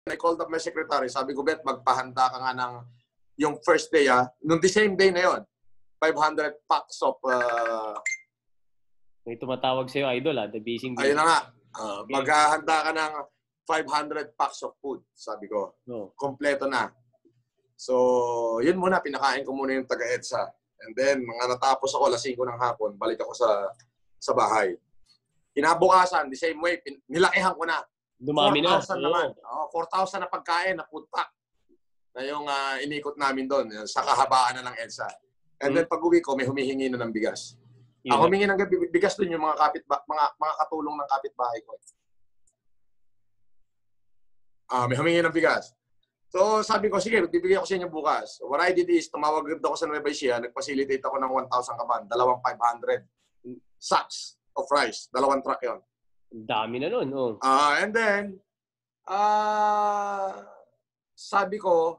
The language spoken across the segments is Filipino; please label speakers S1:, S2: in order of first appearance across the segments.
S1: I called up my secretary. Sabi ko, Bet, magpahanda ka nga ng yung first day, nung the same day na yon, 500 packs of...
S2: May tumatawag sa'yo, Idol, the busy.
S1: Ayun na nga. Maghahanda ka ng 500 packs of food, sabi ko.
S2: No.
S1: Kompleto na. So, yun muna. Pinakain ko muna yung taga-EDSA. And then, mga natapos ako, 5:00 ng hapon, balik ako sa bahay. Kinabukasan, the same way, nilakihan ko na.
S2: Dumami na.
S1: 4,000 naman. 4,000 na pagkain, na food pack. Na yung inikot namin doon, sa kahabaan na ng EDSA. And then pag uwi ko, may humihingi na ng bigas. Ako humingi ng bigas doon yung mga katulong ng kapitbahay ko. May humingi ng bigas. So sabi ko, sige, bibigay ako sa inyo bukas. What I did is, tumawag ako sa Nueva Ecija, nag-facilitate ako ng 1,000 kaban, 2,500 sacks of rice. 2 truck yun.
S2: Dami na nun. Oh.
S1: And then, sabi ko,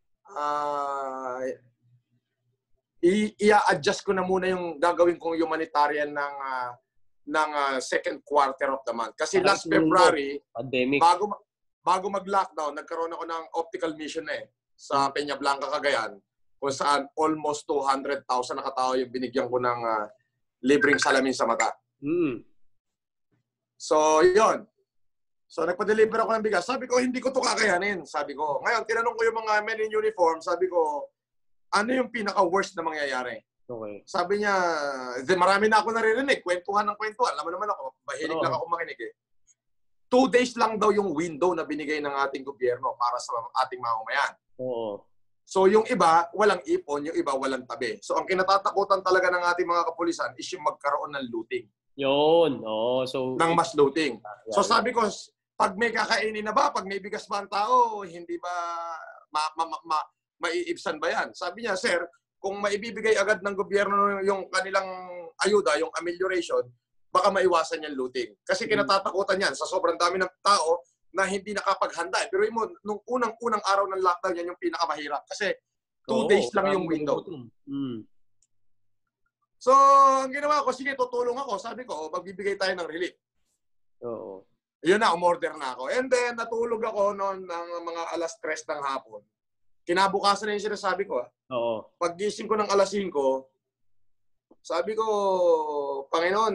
S1: i-adjust ko na muna yung gagawin kong humanitarian ng second quarter of the month. Kasi last February,
S2: pandemic.
S1: Bago mag-lockdown, nagkaroon ako ng optical mission sa Peñablanca, Cagayan, kung saan almost 200,000 na katao yung binigyan ko ng libreng salamin sa mata. So, yun. So, nagpa-deliver ako ng bigas. Sabi ko, hindi ko ito kakayanin. Sabi ko, ngayon, tinanong ko yung mga men in uniform. Sabi ko, ano yung pinaka-worst na mangyayari?
S2: Okay.
S1: Sabi niya, marami na ako naririnig. Kwentuhan ng kwentuhan. Alam mo naman ako, mahilig lang ako makinig 2 days lang daw yung window na binigay ng ating gobyerno para sa ating mamamayan.
S2: Oo.
S1: So, yung iba, walang ipon. Yung iba, walang tabi. So, ang kinatatakutan talaga ng ating mga kapulisan is yung magkaroon ng looting.
S2: Yun. Oh, so
S1: ng mass looting. So sabi ko, pag may kakainin na ba, pag may bigas ba ang tao, hindi ba maiibsan ba yan? Sabi niya, sir, kung maibibigay agad ng gobyerno yung kanilang ayuda, yung amelioration, baka maiwasan yung looting. Kasi kinatatakutan yan sa sobrang dami ng tao na hindi nakapaghanda. Pero nung unang-unang araw ng lockdown, yan yung pinakamahirap. Kasi 2 days lang yung window. So, ang ginawa ko, sige, tutulong ako. Sabi ko, magbibigay tayo ng relief.
S2: Oo.
S1: Yun na, umorder na ako. And then, natulog ako noon ng mga 3:00 ng hapon. Kinabukasan na yung sinasabi ko.
S2: Oo.
S1: Paggising ko ng 5:00, sabi ko, Panginoon,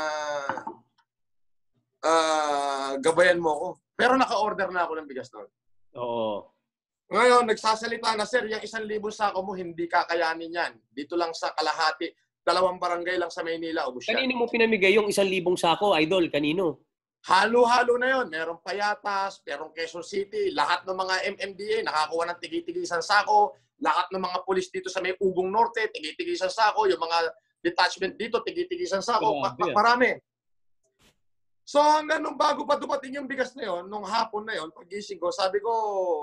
S1: gabayan mo ako. Pero naka-order na ako ng bigas noon.
S2: Oo.
S1: Ngayon, nagsasalita na, sir, yung 1,000 sako mo, hindi kakayanin yan. Dito lang sa kalahati. 2 barangay lang sa Maynila. Ubus yan.
S2: Kanino mo pinamigay yung 1,000 sako, Idol? Kanino?
S1: Halo-halo na yon. Merong Payatas, merong Quezon City, lahat ng mga MMDA nakakuha ng tigi-tigi isang sako, lahat ng mga pulis dito sa may Ugong Norte, tigi-tigi isang sako, yung mga detachment dito, tigi-tigi isang sako, marami. So hanggang nung bago pa dumating yung bigas na yon, nung hapon na yon, pagising ko, sabi ko,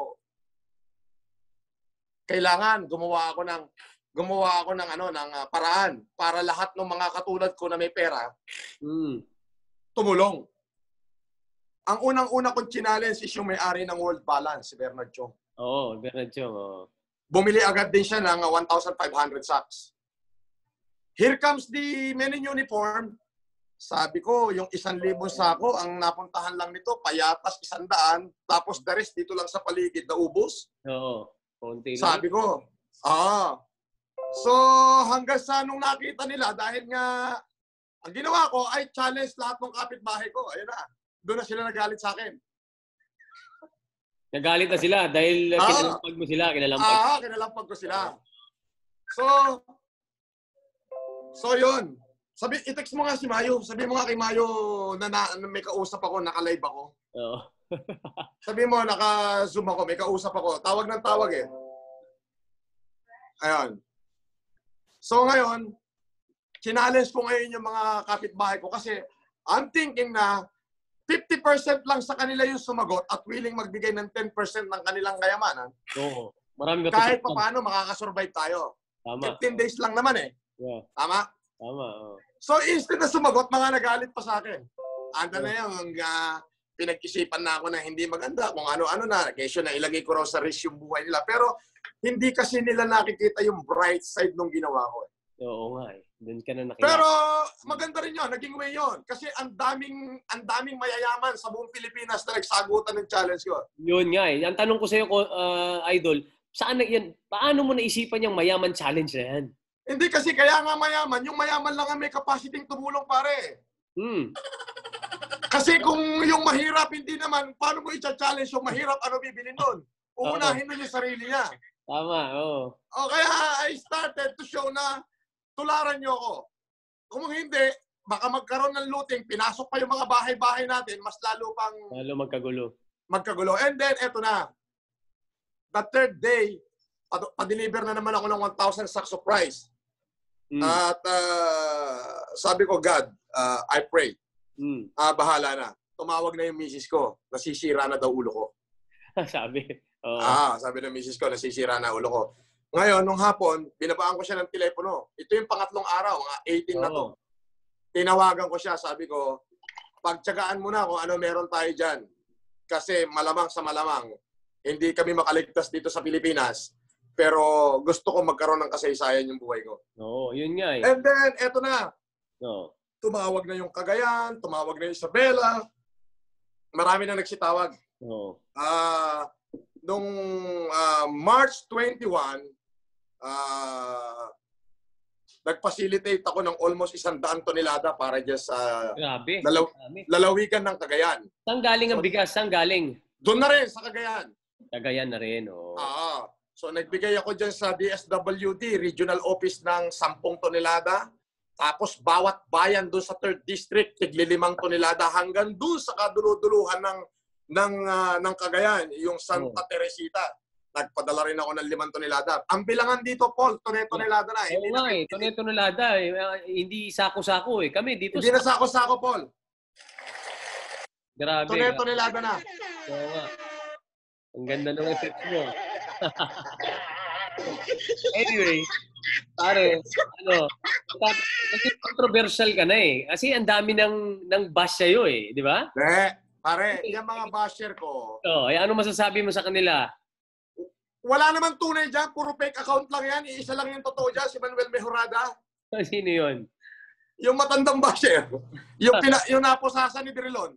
S1: kailangan gumawa ako ng paraan para lahat ng mga katulad ko na may pera tumulong. Ang unang-una kong challenge is yung may-ari ng World Balance, si Bernard Chong.
S2: Oo, Bernard Chong. Oh.
S1: Bumili agad din siya ng 1,500 sacks. Here comes the men in uniform. Sabi ko, yung 1,000 sako, ang napuntahan lang nito, Payatas, 100, tapos the rest dito lang sa paligid na ubos.
S2: Oo, konti lang.
S1: Sabi ko, So, hanggang sa nung nakita nila, dahil nga, ang ginawa ko ay challenge lahat ng kapitbahay ko. Ayun na. Doon na sila nagalit sa akin.
S2: Nagalit na sila dahil kinalampag mo sila.
S1: Kinalampag ko sila. So yun. I-text mo nga si Mayo. Sabi mo nga kay Mayo na may kausap ako, naka-live ako.
S2: Oo.
S1: Sabi mo, naka-zoom ako, may kausap ako. Tawag ng tawag eh. Ayun. So ngayon, challenge ko ngayon yung mga kapitbahay ko kasi I'm thinking na 50% lang sa kanila yung sumagot at willing magbigay ng 10% ng kanilang kayamanan.
S2: Oo. Marami
S1: kahit pa paano makakasurvive tayo.
S2: Tama.
S1: 15 days lang naman eh.
S2: Yeah.
S1: Tama?
S2: Tama.
S1: So instead na sumagot, mga nagalit pa sa akin. Anda na yung pinag-isipan na ako na hindi maganda. Kung ano-ano na. Kesyo na ilagay ko raw sa risk yung buhay nila. Pero hindi kasi nila nakikita yung bright side nung ginawa ko.
S2: Oo nga eh. Doon ka na nakilala.
S1: Pero maganda rin yun, naging way yun. Kasi ang daming mayayaman sa buong Pilipinas na nagsagutan ng challenge ko.
S2: Yun nga eh. Ang tanong ko sa'yo, Idol, saan na yan? Paano mo naisipan yung mayaman challenge na yan?
S1: Hindi kasi kaya nga mayaman, yung mayaman lang ang may capacity tumulong pare. Kasi kung yung mahirap hindi naman, paano mo i-challenge yung mahirap, ano bibilin nun? Uunahin nun yung sarili niya.
S2: Tama, oo.
S1: O kaya I started to show na tularan nyo ako. Kung hindi, baka magkaroon ng looting, pinasok pa yung mga bahay-bahay natin, mas lalo pang magkagulo. And then, eto na. The third day, pa-deliver na naman ako ng 1,000 sacks of rice. At sabi ko, God, I pray. Bahala na. Tumawag na yung misis ko. Nasisira na daw ulo ko.
S2: Sabi.
S1: Sabi ng misis ko, nasisira na ulo ko. Ngayon, nung hapon, binabaan ko siya ng telepono. Ito yung pangatlong araw, mga 18 na to. Tinawagan ko siya, sabi ko, pagtsagaan mo na kung ano meron tayo dyan. Kasi malamang sa malamang, hindi kami makaligtas dito sa Pilipinas. Pero gusto ko magkaroon ng kasaysayan yung buhay ko.
S2: Oo, yun nga eh.
S1: And then, eto na. Tumawag na yung Cagayan, tumawag na yung Isabela. Marami na nagsitawag. Nung March 21, nag-facilitate ako ng almost 100 tonelada para dyan sa lalawigan ng Cagayan.
S2: Saan galing ang bigas? Saan galing?
S1: Doon na rin, sa Cagayan.
S2: Cagayan na rin,
S1: So nagbigay ako dyan sa DSWD, regional office ng 10 tonelada. Tapos bawat bayan doon sa 3rd district, tigli 5 tonelada hanggang doon sa kaduluduluhan ng Cagayan, yung Santa Teresita. Nagpadala rin ako ng 5 tonelada. Ang bilangan dito, Paul, tonelada na.
S2: Oo nga eh, tonelada eh. Hindi sako-sako eh. Kami dito
S1: hindi na sako-sako, Paul.
S2: Grabe.
S1: Tonelada na.
S2: Oo nga. Ang ganda ng effect mo. Anyway, pare, controversial ka na eh. Kasi ang dami ng bash sa'yo eh, di ba?
S1: Pare, yung mga basher ko.
S2: Ano masasabi mo sa kanila?
S1: Wala naman tunay dyan. Puro fake account lang yan. Iisa lang yung totoo dyan, si Manuel Mejorada.
S2: Sino yun?
S1: Yung matandang basher. yung napusasan ni Dirilon.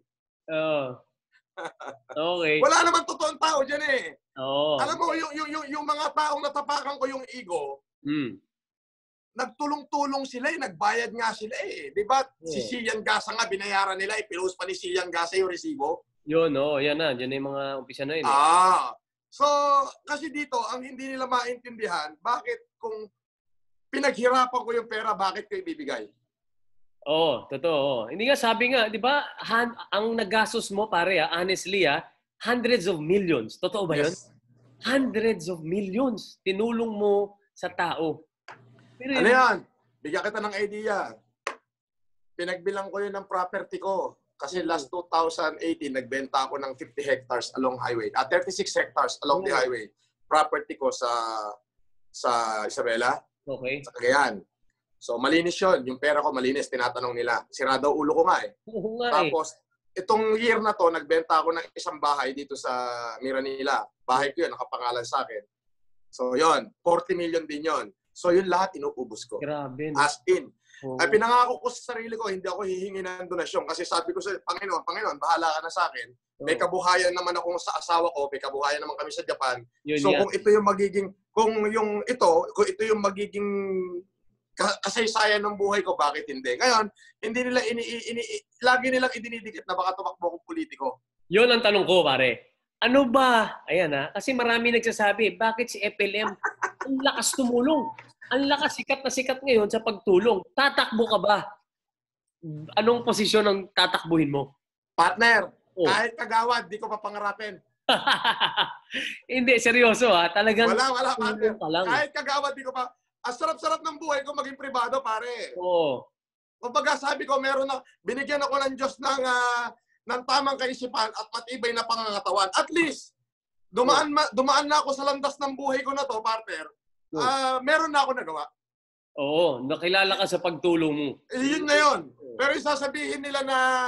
S2: Okay.
S1: Wala naman totoong tao dyan eh. Alam mo, yung mga taong natapakan ko yung ego, nagtulong-tulong sila eh. Nagbayad nga sila eh. Diba? Si Sian Gasa nga, binayaran nila. Ipinost pa ni Sian Gasa yung resibo.
S2: Yun, yan na. Diyan na yung mga umpisa na yun.
S1: So, kasi dito, ang hindi nila maintindihan, bakit kung pinaghirapan ko yung pera, bakit ko ibibigay?
S2: Totoo. Hindi nga, sabi nga, di ba, ang nagastos mo, pare, honestly, hundreds of millions. Totoo ba yun?
S1: Yes.
S2: Hundreds of millions. Tinulong mo sa tao.
S1: Pero ano yan? Bigyan kita ng idea. Pinagbilang ko yun ng property ko. Kasi last 2018, nagbenta ako ng 50 hectares along highway. 36 hectares along the highway. Property ko sa Isabela.
S2: Okay.
S1: Sa Cagayan. So, malinis yun. Yung pera ko malinis. Tinatanong nila. Sira daw ulo ko nga eh. Tapos, itong year na to, nagbenta ako ng isang bahay dito sa Miranila. Bahay ko yun. Nakapangalan sa akin. So, yun. 40 million din yun. So, yun lahat inuubos ko.
S2: Grabe.
S1: As in. Ay, pinangako ko sa sarili ko, hindi ako hihingi ng donasyon. Kasi sabi ko sa Panginoon, bahala ka na sa akin. May kabuhayan naman ako sa asawa ko, may kabuhayan naman kami sa Japan. So kung ito yung magiging kasaysayan ng buhay ko, bakit hindi? Ngayon, hindi nila lagi nilang idinidikit na baka tumakbo akong politiko.
S2: Yun ang tanong ko, pare. Ano ba? Ayan kasi marami nagsasabi, bakit si FLM ang lakas tumulong? Ang lakas, sikat na sikat ngayon sa pagtulong. Tatakbo ka ba? Anong posisyon ang tatakbuhin mo?
S1: Partner, kahit kagawad, di ko pa pangarapin.
S2: Hindi, seryoso Talagang
S1: wala, partner. Kahit kagawad, di ko pa. Ang sarap-sarap ng buhay ko maging pribado, pare. Kumbaga sabi ko, binigyan ako ng Diyos ng tamang kaisipan at matibay na pangangatawan. At least, dumaan na ako sa landas ng buhay ko na to, partner. Meron na ako nagawa.
S2: Oo, nakilala ka sa pagtulong mo.
S1: Yun na yun. Pero isasabihin nila na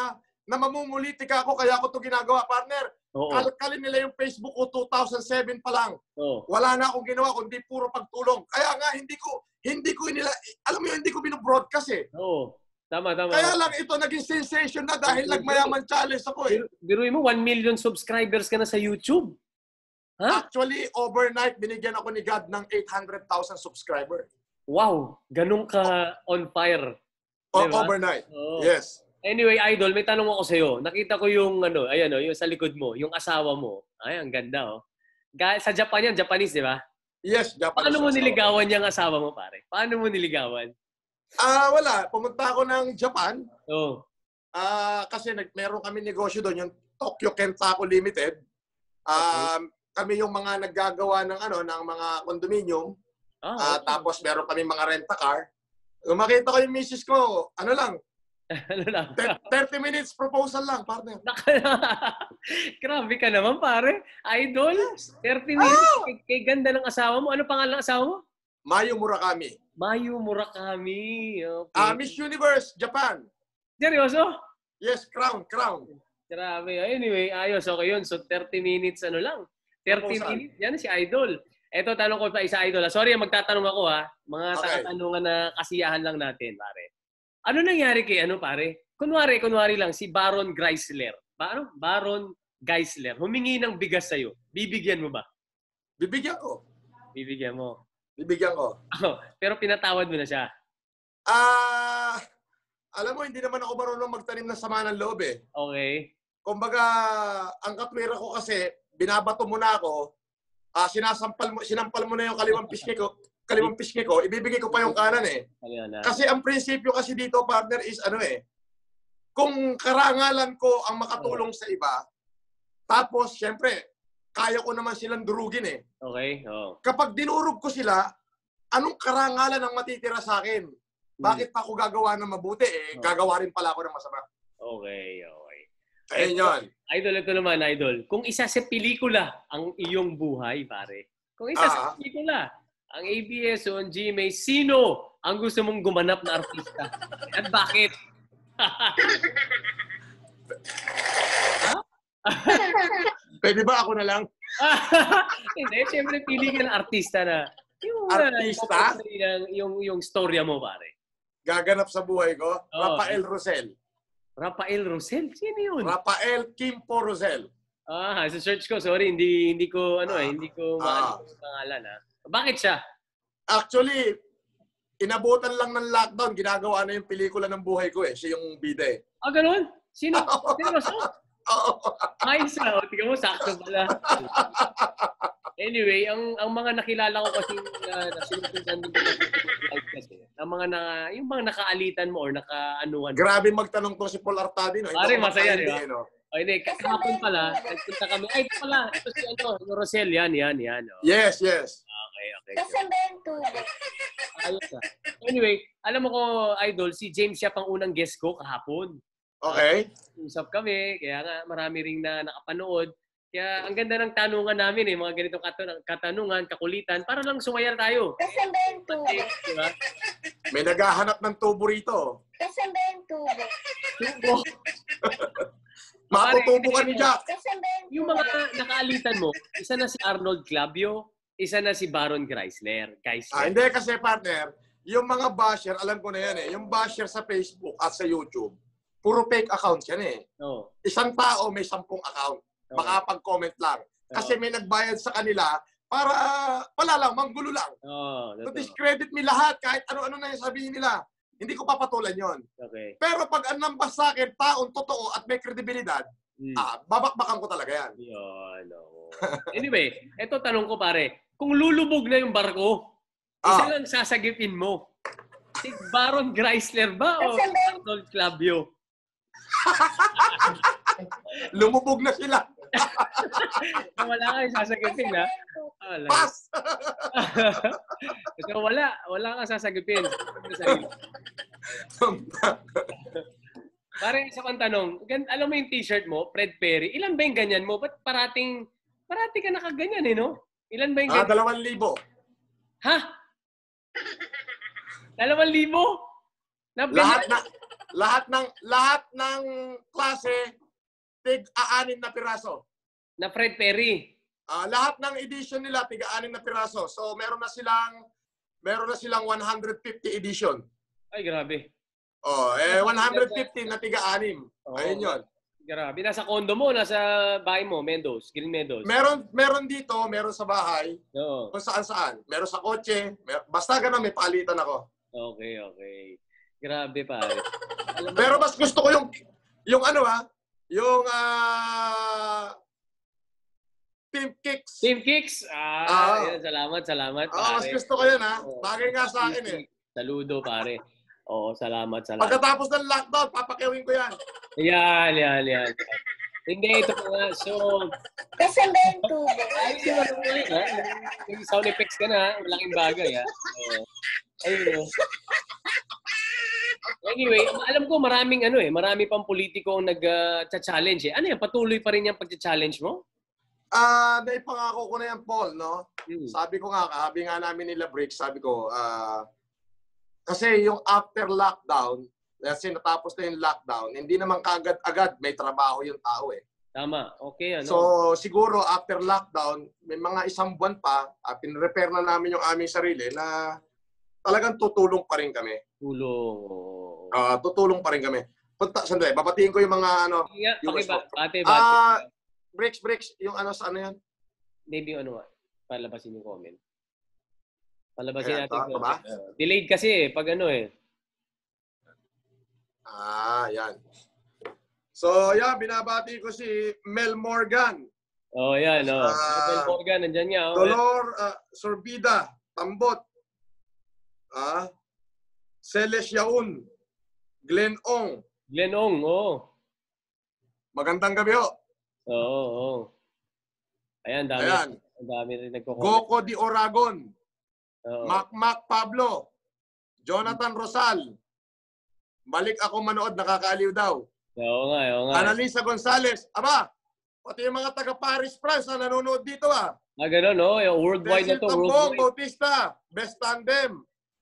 S1: na mamumulitika ako, kaya ako to ginagawa, partner.
S2: Oo.
S1: Kalkalin nila yung Facebook ko 2007 pa lang.
S2: Oo.
S1: Wala na akong ginawa kundi puro pagtulong. Kaya nga hindi ko nila, alam mo yun, hindi ko binobroadcast eh.
S2: Oo. Tama.
S1: Kaya lang ito naging sensation na dahil nagmayaman challenge ako eh.
S2: Biruin mo, 1 million subscribers ka na sa YouTube. Ha?
S1: Actually, overnight, binigyan ako ni God ng 800,000 subscriber.
S2: Wow, ganun ka on fire. Diba?
S1: Overnight.
S2: Oo.
S1: Yes.
S2: Anyway, Idol, may tanong ako sa'yo. Nakita ko yung, ayan yung sa likod mo, yung asawa mo. Ay, ang ganda, oh. Sa Japan yan, Japanese, di ba?
S1: Yes, Japanese.
S2: Paano mo niligawan yung asawa mo, pare? Paano mo niligawan?
S1: Wala. Pumunta ako ng Japan.
S2: Oo.
S1: Kasi meron kami negosyo doon, yung Tokyo Kentaku Limited. Kami yung mga naggagawa ng mga condominium.
S2: Okay.
S1: Tapos meron kami mga rent-a-car. Nung makita ko yung misis ko, ano lang, 30 minutes proposal lang, partner.
S2: Grabe ka naman, pare. Idol, 30 minutes. Kay ganda ng asawa mo. Ano pangalan ng asawa mo?
S1: Mayu Murakami.
S2: Mayu Murakami. Okay.
S1: Miss Universe, Japan.
S2: Seryoso?
S1: Yes, crown.
S2: Grabe. Anyway, ayos. Okay yun. So, 30 minutes lang. 30 minutes. Yan si Idol. Eto, tanong ko pa isa, Idol. Sorry, magtatanong ako, ha. Mga katanungan na kasiyahan lang natin, pare. Ano nangyari kay pare? Kunwari lang, si Baron Geisler. Baron Geisler. Humingi ng bigas sa'yo. Bibigyan mo ba?
S1: Bibigyan ko.
S2: Bibigyan mo.
S1: Bibigyan ko.
S2: Pero pinatawad mo na siya.
S1: Alam mo, hindi naman ako marunong magtanim ng sama ng loob eh.
S2: Okay.
S1: Kumbaga, ang katwira ko kasi, binabato mo na ako, sinampal mo na yung kaliwang pisngi ko, ibibigay ko pa yung kanan eh. Kasi ang prinsipyo kasi dito, partner, is kung karangalan ko ang makatulong sa iba, tapos, syempre, kaya ko naman silang durugin eh.
S2: Okay. Oh.
S1: Kapag dinurog ko sila, anong karangalan ang matitira sa akin? Bakit pa ako gagawa ng mabuti eh? Gagawa rin pala ako ng masama.
S2: Okay.
S1: Ayun yun.
S2: Idol, ito naman, Idol. Kung isa sa pelikula ang iyong buhay, pare. Kung isa sa pelikula, ang ABS o ang GMA, sino ang gusto mong gumanap na artista? At bakit?
S1: Pwede ba ako na lang?
S2: Hindi, siyempre pili ka ng artista na.
S1: Artista?
S2: Yung storya mo, pare.
S1: Gaganap sa buhay ko? Rafael Rosel.
S2: Rafael Rosel? Sino yun?
S1: Rafael Kimpo Rosel.
S2: Sa search ko, sorry, hindi ko maano yung pangalan, ha. Bakit siya? Actually,
S1: inabutan lang ng lockdown, ginagawa na yung pelikula ng buhay ko eh. Siya yung bida eh.
S2: Ganun? Sino? Ayos na. Tingnan mo, sakto pala. Anyway, ang mga nakilala ko kasi sinusundan din kasi, yung mga nakaalitan mo or nakaanuhan.
S1: Grabe magtanong to si Paul Artadi, no?
S2: Pare, masaya, di ba? Hindi, kahapon pala, nagpunta kami. Ito pala, ito si Rosel, yan. Oh.
S1: Yes.
S2: Okay. Ayos na. Anyway, alam mo ko, Idol, si James siya pang unang guest ko kahapon.
S1: Okay.
S2: Usap kami, kaya nga marami ring na nakapanood. Kaya ang ganda ng tanungan namin mga ganitong katanungan, kakulitan, para lang sumaya tayo. Diba?
S1: May naghahanap ng tubo rito.
S2: Tubo?
S1: Matutubo ka ni Jack.
S2: Yung mga nakaalitan mo, isa na si Arnold Clavio, isa na si Baron Geisler.
S1: Hindi kasi partner, yung mga basher, alam ko na yan eh. Yung basher sa Facebook at sa YouTube, puro fake accounts yan eh.
S2: Oh.
S1: Isang tao may 10 account. Makapag-comment lang. Kasi may nagbayad sa kanila para wala lang, manggulo lang. To discredit me lahat, kahit ano-ano na yung sabihin nila. Hindi ko papatulan yon.
S2: Okay.
S1: Pero pag anambas sa akin, taong totoo at may kredibilidad, babakbakan ko talaga yan.
S2: Anyway, eto tanong ko pare, kung lulubog na yung barko, isa lang sasagipin mo. Si Baron Geisler ba o Arnold Clavio?
S1: Lumubog na sila.
S2: Wala kang sasagipin, ha?
S1: Pass!
S2: So, wala kang sasagipin. Pare, isa pang tanong. Alam mo yung t-shirt mo, Fred Perry, ilan ba yung ganyan mo? Ba't parating ka nakaganyan, eh, no? Ilan ba yung ganyan?
S1: 2,000.
S2: Ha? 2,000?
S1: lahat ng klase tig-6 na piraso.
S2: Na Fred Perry.
S1: Lahat ng edition nila tig-6 na piraso. So meron na silang 150 edition.
S2: Ay, grabe.
S1: 150 na tig-6. Ayun 'yon.
S2: Grabe. Nasa condo mo, nasa bahay mo, Mendoz, Green Meadows.
S1: Meron dito, meron sa bahay.
S2: Oo.
S1: Kung saan. Meron sa kotse. Basta ganun, may palitan ako.
S2: Okay. Grabe, pare.
S1: Pero mas gusto ko yung Team Kicks.
S2: Team Kicks? Yan, salamat, pare.
S1: Mas gusto ko yun, ha? Bagay nga sa akin, eh.
S2: Saludo, pare. Oo, salamat.
S1: Pagkatapos ng lockdown, papakiwin ko yan.
S2: Yan. Hindi, ito pa nga. So,
S3: Kasamento.
S2: yung sound effects ka na, malaking bagay, ha? Ayun, Anyway, alam ko marami pang politiko ang nag-challenge, eh. Ano yan, patuloy pa rin yung pag-challenge mo?
S1: Naipangako ko na yan, Paul, no? Sabi nga namin nila Bricks, sabi ko, kasi yung after lockdown, kasi natapos na yung lockdown, hindi naman kaagad-agad may trabaho yung tao, eh.
S2: Tama, okay.
S1: So, siguro after lockdown, may mga 1 buwan pa, pinrepair na namin yung aming sarili na talagang tutulong pa rin kami. Tutulong pa rin kami. Sandali, babatiin ko yung mga
S2: Bate.
S1: Bricks, yung sa yan?
S2: Maybe palabasin yung comment. Palabasin natin.
S1: Ito ba?
S2: Delayed kasi pag
S1: Yan. So, binabati ko si Mel Morgan.
S2: Yan. Mel Morgan, nandyan nga.
S1: Dolor Sorbida, Tambot. Celes Yaun. Glenn Ong. Magandang gabi, ho.
S2: Oo. Ayan, dami rin nagko-comment.
S1: Goco Di Oragon.
S2: Oo.
S1: Mac Pablo. Jonathan Rosal. Balik ako manood, nakakaaliw daw.
S2: Oo nga.
S1: Annalisa Gonzalez. Aba, pati yung mga taga Paris, France na nanonood dito,
S2: Ganun, no? Yung worldwide na to.
S1: Tambong, Bautista. Best Tandem.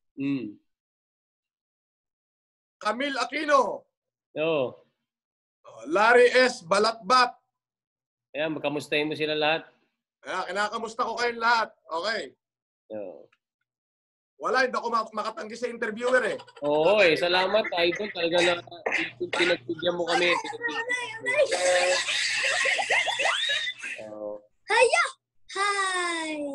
S1: Camille Aquino.
S2: Oo.
S1: Larry S. Balatbat.
S2: Ayan, magkamustahin mo sila lahat.
S1: Kinakamusta ko kayong lahat. Okay.
S2: Oo.
S1: Wala, hindi ako makatanggi sa interviewer, eh.
S2: Oo, salamat, Idol. Talaga na pinagbigyan mo kami.
S3: Hi!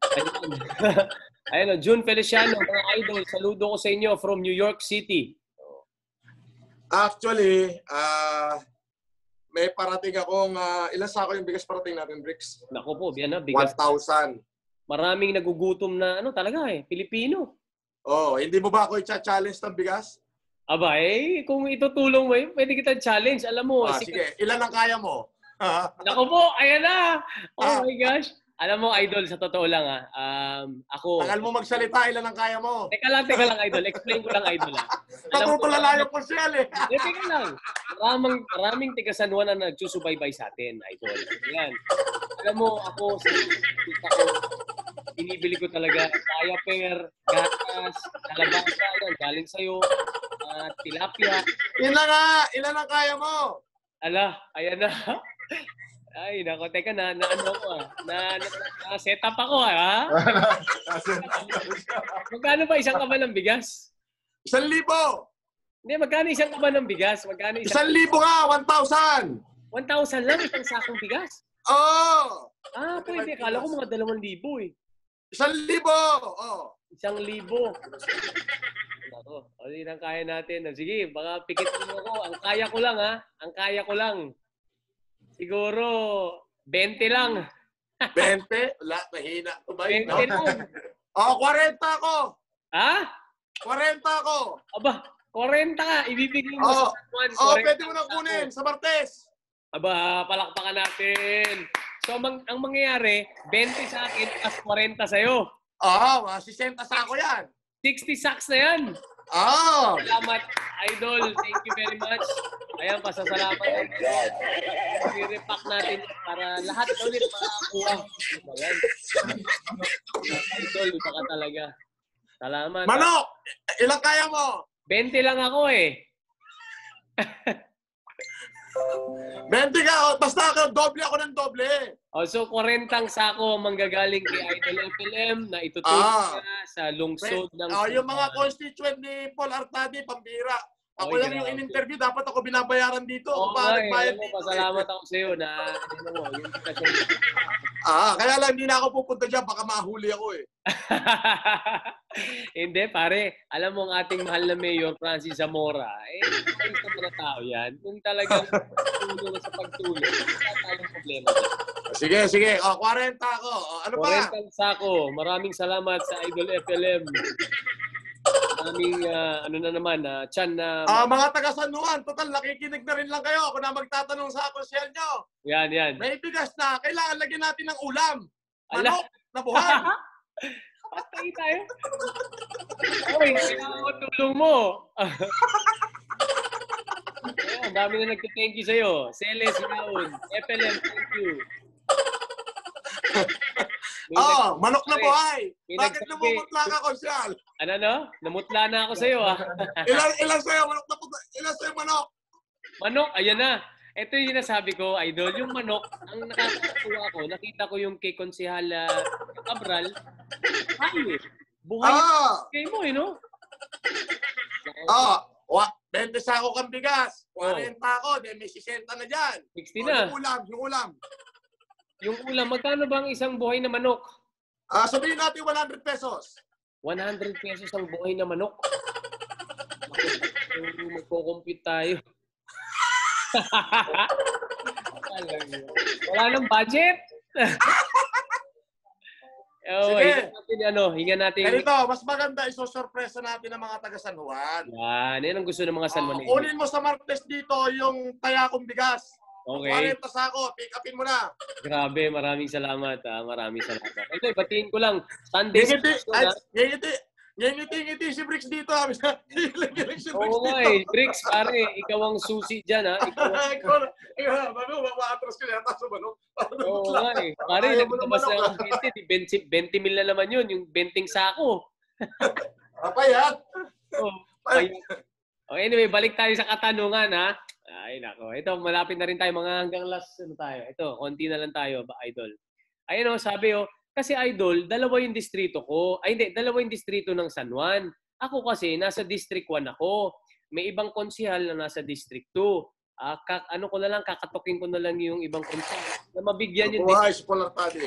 S2: Ayun, June Feliciano, mga Idol. Saludo ko sa inyo from New York City.
S1: Actually, may parating akong, ilang sako yung bigas parating natin, Bricks?
S2: Naku po, yan na, bigas.
S1: 1,000.
S2: Maraming nagugutom na, talaga Pilipino.
S1: Hindi mo ba ako i-challenge ng bigas?
S2: Aba, kung itutulong mo, pwede kita challenge. Alam mo.
S1: Sige, ilan ang kaya mo?
S2: Naku po, ayan na. Oh my gosh. Alam mo, Idol, sa totoo lang ako...
S1: Tagal mo magsalita, ilan ang kaya mo?
S2: Teka lang, Idol. Explain ko lang, Idol.
S1: Natutulala yung konsyal, eh.
S2: Teka lang. Maraming tiga San Juan na nagsusubaybay sa atin, Idol. Yan. Alam mo, ako, binibili ko talaga diaper, gatas, kalabasa, yan, galing sa'yo, tilapia.
S1: Ilan ang kaya mo?
S2: Ayan na. Ay, nako, teka na set up ako, Magkano ba isang kaban ng bigas?
S1: 1,000.
S2: Hindi, magkano isang kaban ng bigas? 1,000
S1: nga, 1,000.
S2: 1,000 lang isang sakong bigas?
S1: Oo.
S2: Pwede. Akala ko mga 2,000 eh.
S1: 1,000.
S2: 1,000. Nako, hindi nang kaya natin. Sige, baka pikitin mo ako. Ang kaya ko lang. Siguro, 20 lang.
S1: 20? Wala, mahina.
S2: 20 lang.
S1: 40 ako. 40 ako.
S2: Aba, 40 ka. Ibibigay mo sa 1.
S1: Pwede mo na kunin sa Martes.
S2: Aba, palakpakan natin. So, ang mangyayari, 20 sa akin, plus 40 sa'yo.
S1: Mga 60 sako yan.
S2: 60 sacks na yan. Salamat, Idol. Thank you very much. Ayan, pasasalamat natin. I-repack natin para lahat ulit makakuha. Ayan. Idol, baka talaga. Salamat.
S1: Manok! Ilang kaya mo?
S2: 20 lang ako eh.
S1: 20 ka, basta ako, doble ako ng doble.
S2: Oh, so 40 sako ang manggagaling kay Idol FLM na itutulong niya sa lungsod ng
S1: Yung mga constituent ni Paul Artadi, pambira. Ako
S2: Oy,
S1: lang yung
S2: grabe.
S1: in-interview, dapat ako binabayaran dito.
S2: Oo
S1: Ako
S2: nga
S1: pa
S2: eh.
S1: nagbayad
S2: Alam mo,
S1: dito.
S2: pasalamat ako sa iyo na ano mo, yun kasi.
S1: Kaya lang hindi na ako pupunta dyan, baka mahuli ako eh.
S2: Hindi, pare. Alam mo ang ating mahal na Mayor Francis Zamora, ayos naman na tao yan. Kung talagang tulong sa pagtulong, wala tayong problema.
S1: Sige. 40 ako. Ano pa?
S2: 40 sako. Maraming salamat sa Idol FLM. Maraming, ano na naman, Chan na...
S1: Mga taga San Juan, total, nakikinig na rin lang kayo. Ako na magtatanong sa konsyel nyo.
S2: Yan.
S1: May bigas na, kailangan lagyan natin ng ulam.
S2: Ala.
S1: Manok na buhay.
S2: Patay tayo. Oy, kailangan ko tulong mo. Ang dami na nagka-thank you sa'yo. Celes Yaon, FLM, thank you.
S1: Manok na buhay.
S2: may
S1: Bakit
S2: nagsabi-
S1: namumutla ka, konsyel?
S2: Ano? Namutla na ako sa'yo,
S1: Ilan sa'yo, manok na puto? Ilan sa'yo, manok?
S2: Manok, ayan na. Ito yung nasabi ko, Idol. Yung manok, ang nakakatuwa ko, nakita ko yung kay Konsehala Cabral, buhay eh. Buhay kay mo eh, no?
S1: 20 sako kang bigas. 40 ako, then may 60 na dyan.
S2: 60 na.
S1: Yung ulam.
S2: Yung ulam, magkano ba ang isang buhay na manok?
S1: Sabihin natin 100 pesos.
S2: 100 pesos ang buhay na manok. Magko-compute tayo. Wala nang budget.
S1: Sige.
S2: Hingan natin.
S1: Ganito, mas maganda isosorpresa natin ang mga taga San Juan.
S2: Yan ang gusto ng mga San Juan.
S1: Kunin mo sa Martes dito yung tayakong bigas.
S2: Okay.
S1: 40 sako, pick upin mo na.
S2: Grabe, maraming salamat. Maraming salamat. Okay, batiin ko lang. Sunday.
S1: Ngiti si Bricks dito. Si
S2: Oo nga eh. Bricks, pare, ikaw ang susi dyan, ha?
S1: Ikaw, maatras ko na. Tapos manok.
S2: Oo nga eh. Pare, nagtabas na ang 20 mil na naman yun, yung 20 sako.
S1: Payat.
S2: Anyway, balik tayo sa katanungan, ha? Ay, nako. Ito, malapit na rin tayo. Mga hanggang last, tayo? Ito, konti na lang tayo, Idol. Ayun sabi kasi Idol, dalawa yung distrito ko. Dalawa yung distrito ng San Juan. Ako kasi, nasa District 1 ako. May ibang konsihal na nasa District 2. Kakatokin ko na lang yung ibang konsihal na mabigyan yung
S1: Buhay si Paul Artadi.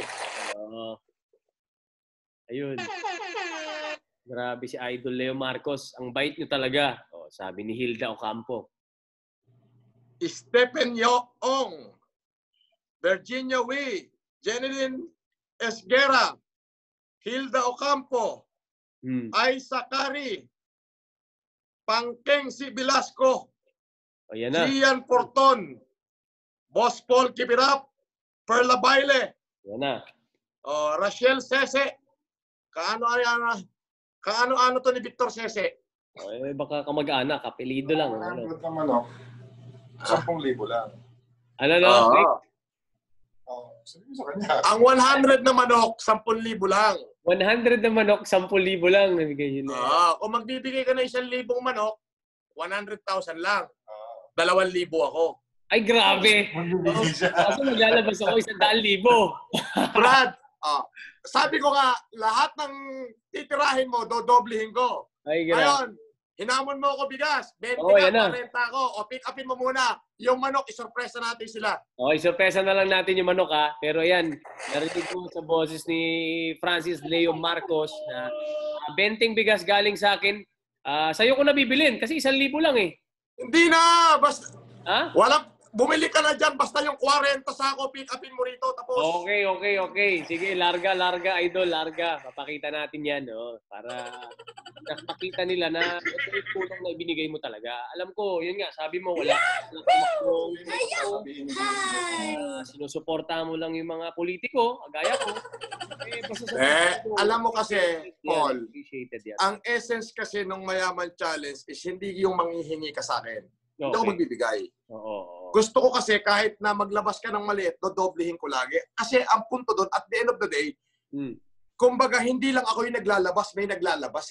S2: Ayun. Grabe si Idol Leo Marcos. Ang bait nyo talaga. Sabi ni Hilda Ocampo.
S1: Stephen Yoong, Virginia Wee, Jeneline Esguera, Hilda Ocampo, Aisa Cari, Pangkeng si Velasco, Gian Porton, Boss Paul Kibirap, Perla Baile, Rachel Sese, kaano to ni Victor Sese?
S2: Baka kamag-anak, apelido lang.
S4: 100 naman 10,000 lang. Sabi mo sa kanya.
S1: Ang 100 na manok, 10,000 lang.
S2: 100 na manok, 10,000 lang.
S1: Kung magbibigay ka ng 1,000 manok, 100,000 lang. 2,000 ako.
S2: Ay, grabe. Kasi maglalabas ako 100,000.
S1: Brad, sabi ko nga, lahat ng titirahin mo, dodoblihin ko.
S2: Ay, grabe.
S1: Ngayon, hinamon mo ako bigas. 20
S2: yan na.
S1: 40 ako. Pick upin mo muna. Yung manok, isurpresa natin sila.
S2: Okay, sorpresa na lang natin yung manok, ha. Pero yan, narinig ko sa boses ni Francis Leo Marcos na 20 bigas galing sa akin. Sa'yo ko nabibilin kasi 1,000 lang eh.
S1: Hindi na! Basta, bumili ka na dyan. Basta yung 40 sako, pick upin mo rito. Tapos,
S2: Okay. Sige, larga, Idol, larga. Papakita natin yan, para makita nila na ito yung tulong na ibinigay mo talaga. Alam ko, yun nga, sabi mo, wala sinusuporta mo lang yung mga politiko, gaya ko.
S1: alam mo kasi, Paul,
S2: appreciated yan.
S1: ang essence kasi nung Mayaman Challenge is hindi yung manghihingi ka sa akin. Hindi ako magbibigay. Gusto ko kasi kahit na maglabas ka ng maliit, dodoblihin ko lagi. Kasi ang punto doon, at the end of the day, kumbaga hindi lang ako yung naglalabas, may naglalabas eh.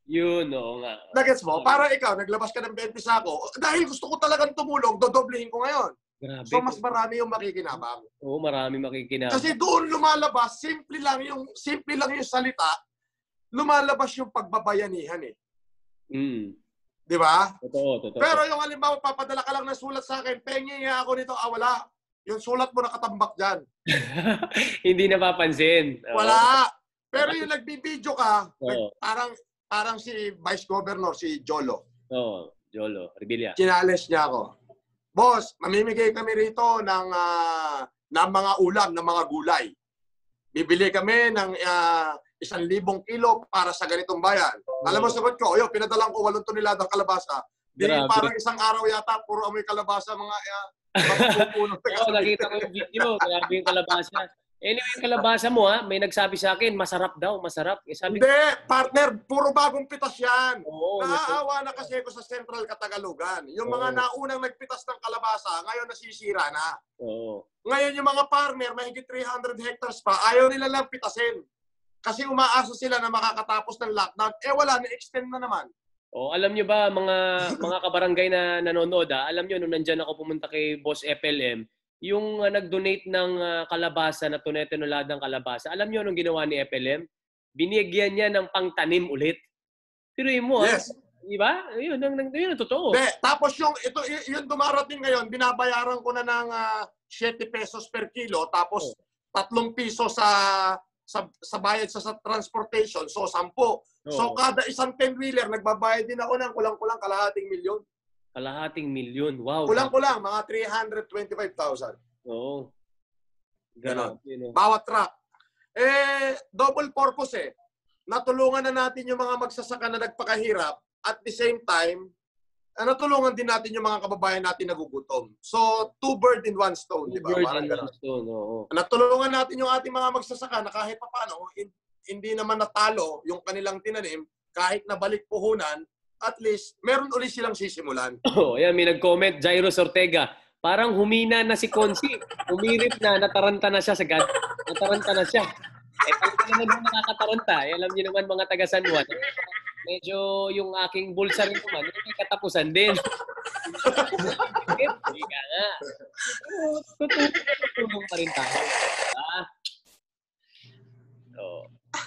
S2: Yun, oo nga.
S1: Nagets mo? Para ikaw, naglabas ka ng 20 sako. Dahil gusto ko talagang tumulong, dodoblehin ko ngayon.
S2: Grabe.
S1: So, mas marami yung makikinabang.
S2: Oo, marami makikinabang.
S1: Kasi doon lumalabas, simple lang yung salita, lumalabas yung pagbabayanihan eh.
S2: Mm.
S1: Di ba?
S2: Totoo.
S1: Pero yung halimbawa, papadala ka lang ng sulat sa akin, pengi nga ako nito, wala. Yung sulat mo nakatambak dyan.
S2: Hindi napapansin. Oo.
S1: Wala. Pero yung nagbibideo ka,
S2: Oo.
S1: parang si Vice Governor, si Jolo.
S2: Oo, Jolo, Rebilla.
S1: Chinales niya ako. Boss, mamimigay kami rito ng mga ulam, ng mga gulay. Bibili kami ng 1,000 kilo para sa ganitong bayan. Alam mo, sagot ko, pinadalang ko 8 toneladang kalabasa. Di
S2: Grabe.
S1: parang isang araw yata, puro amoy kalabasa, mga pupuno.
S2: Oo, nakita ko yung video. Grabe yung kalabasa. Anyway, yung kalabasa mo, may nagsabi sa akin, masarap daw, masarap. Sabi ko,
S1: Hindi, partner, puro bagong pitas yan.
S2: oo.
S1: Naaawa na kasi ako sa Central Katagalugan. Yung mga naunang nagpitas ng kalabasa, ngayon nasisira na.
S2: Oo.
S1: Ngayon yung mga farmer, mahigit 300 hectares pa, ayaw nila lang pitasin. Kasi umaasa sila na makakatapos ng lockdown. Wala, na-extend na naman.
S2: Oh, alam nyo ba mga kabarangay na nanonood, alam nyo nung nandyan ako pumunta kay Boss FLM, yung nag-donate ng kalabasa na tunay-tunuladang kalabasa, alam nyo anong ginawa ni FLM? Binigyan niya ng pangtanim ulit. Piruin mo,
S1: Yes.
S2: Di ba? Yun ang totoo.
S1: Tapos yung dumarating ngayon, binabayaran ko na ng 7 pesos per kilo, tapos 3 piso sa bayad sa transportation, so 10. So kada isang 10-wheeler, nagbabayad din ako ng kulang-kulang kalahating milyon.
S2: Kalahating milyon. Wow.
S1: Kulang-kulang, mga 325,000.
S2: Oo.
S1: Ganon.
S2: No?
S1: Bawat truck. Double purpose eh. Natulungan na natin yung mga magsasaka na nagpakahirap. At the same time, natulungan din natin yung mga kababayan natin nagugutom. So, 2 birds in 1 stone, di ba? Parang ganon.
S2: Oo.
S1: Natulungan natin yung ating mga magsasaka na kahit paano, hindi naman natalo yung kanilang tinanim, kahit nabalik puhunan, at least, meron ulit silang sisimulan.
S2: Oh, ayan, may nag-comment, Jairus Ortega. Parang humina na si Consi. Umirit na, nataranta na siya sa gad. Nataranta na siya. Talaga naman yung nakakataranta. Alam niyo naman mga taga San Juan. Medyo yung aking bulsa rin naman, may katapusan din. Hindi ka nga. Tutulong pa rin tayo. Oh.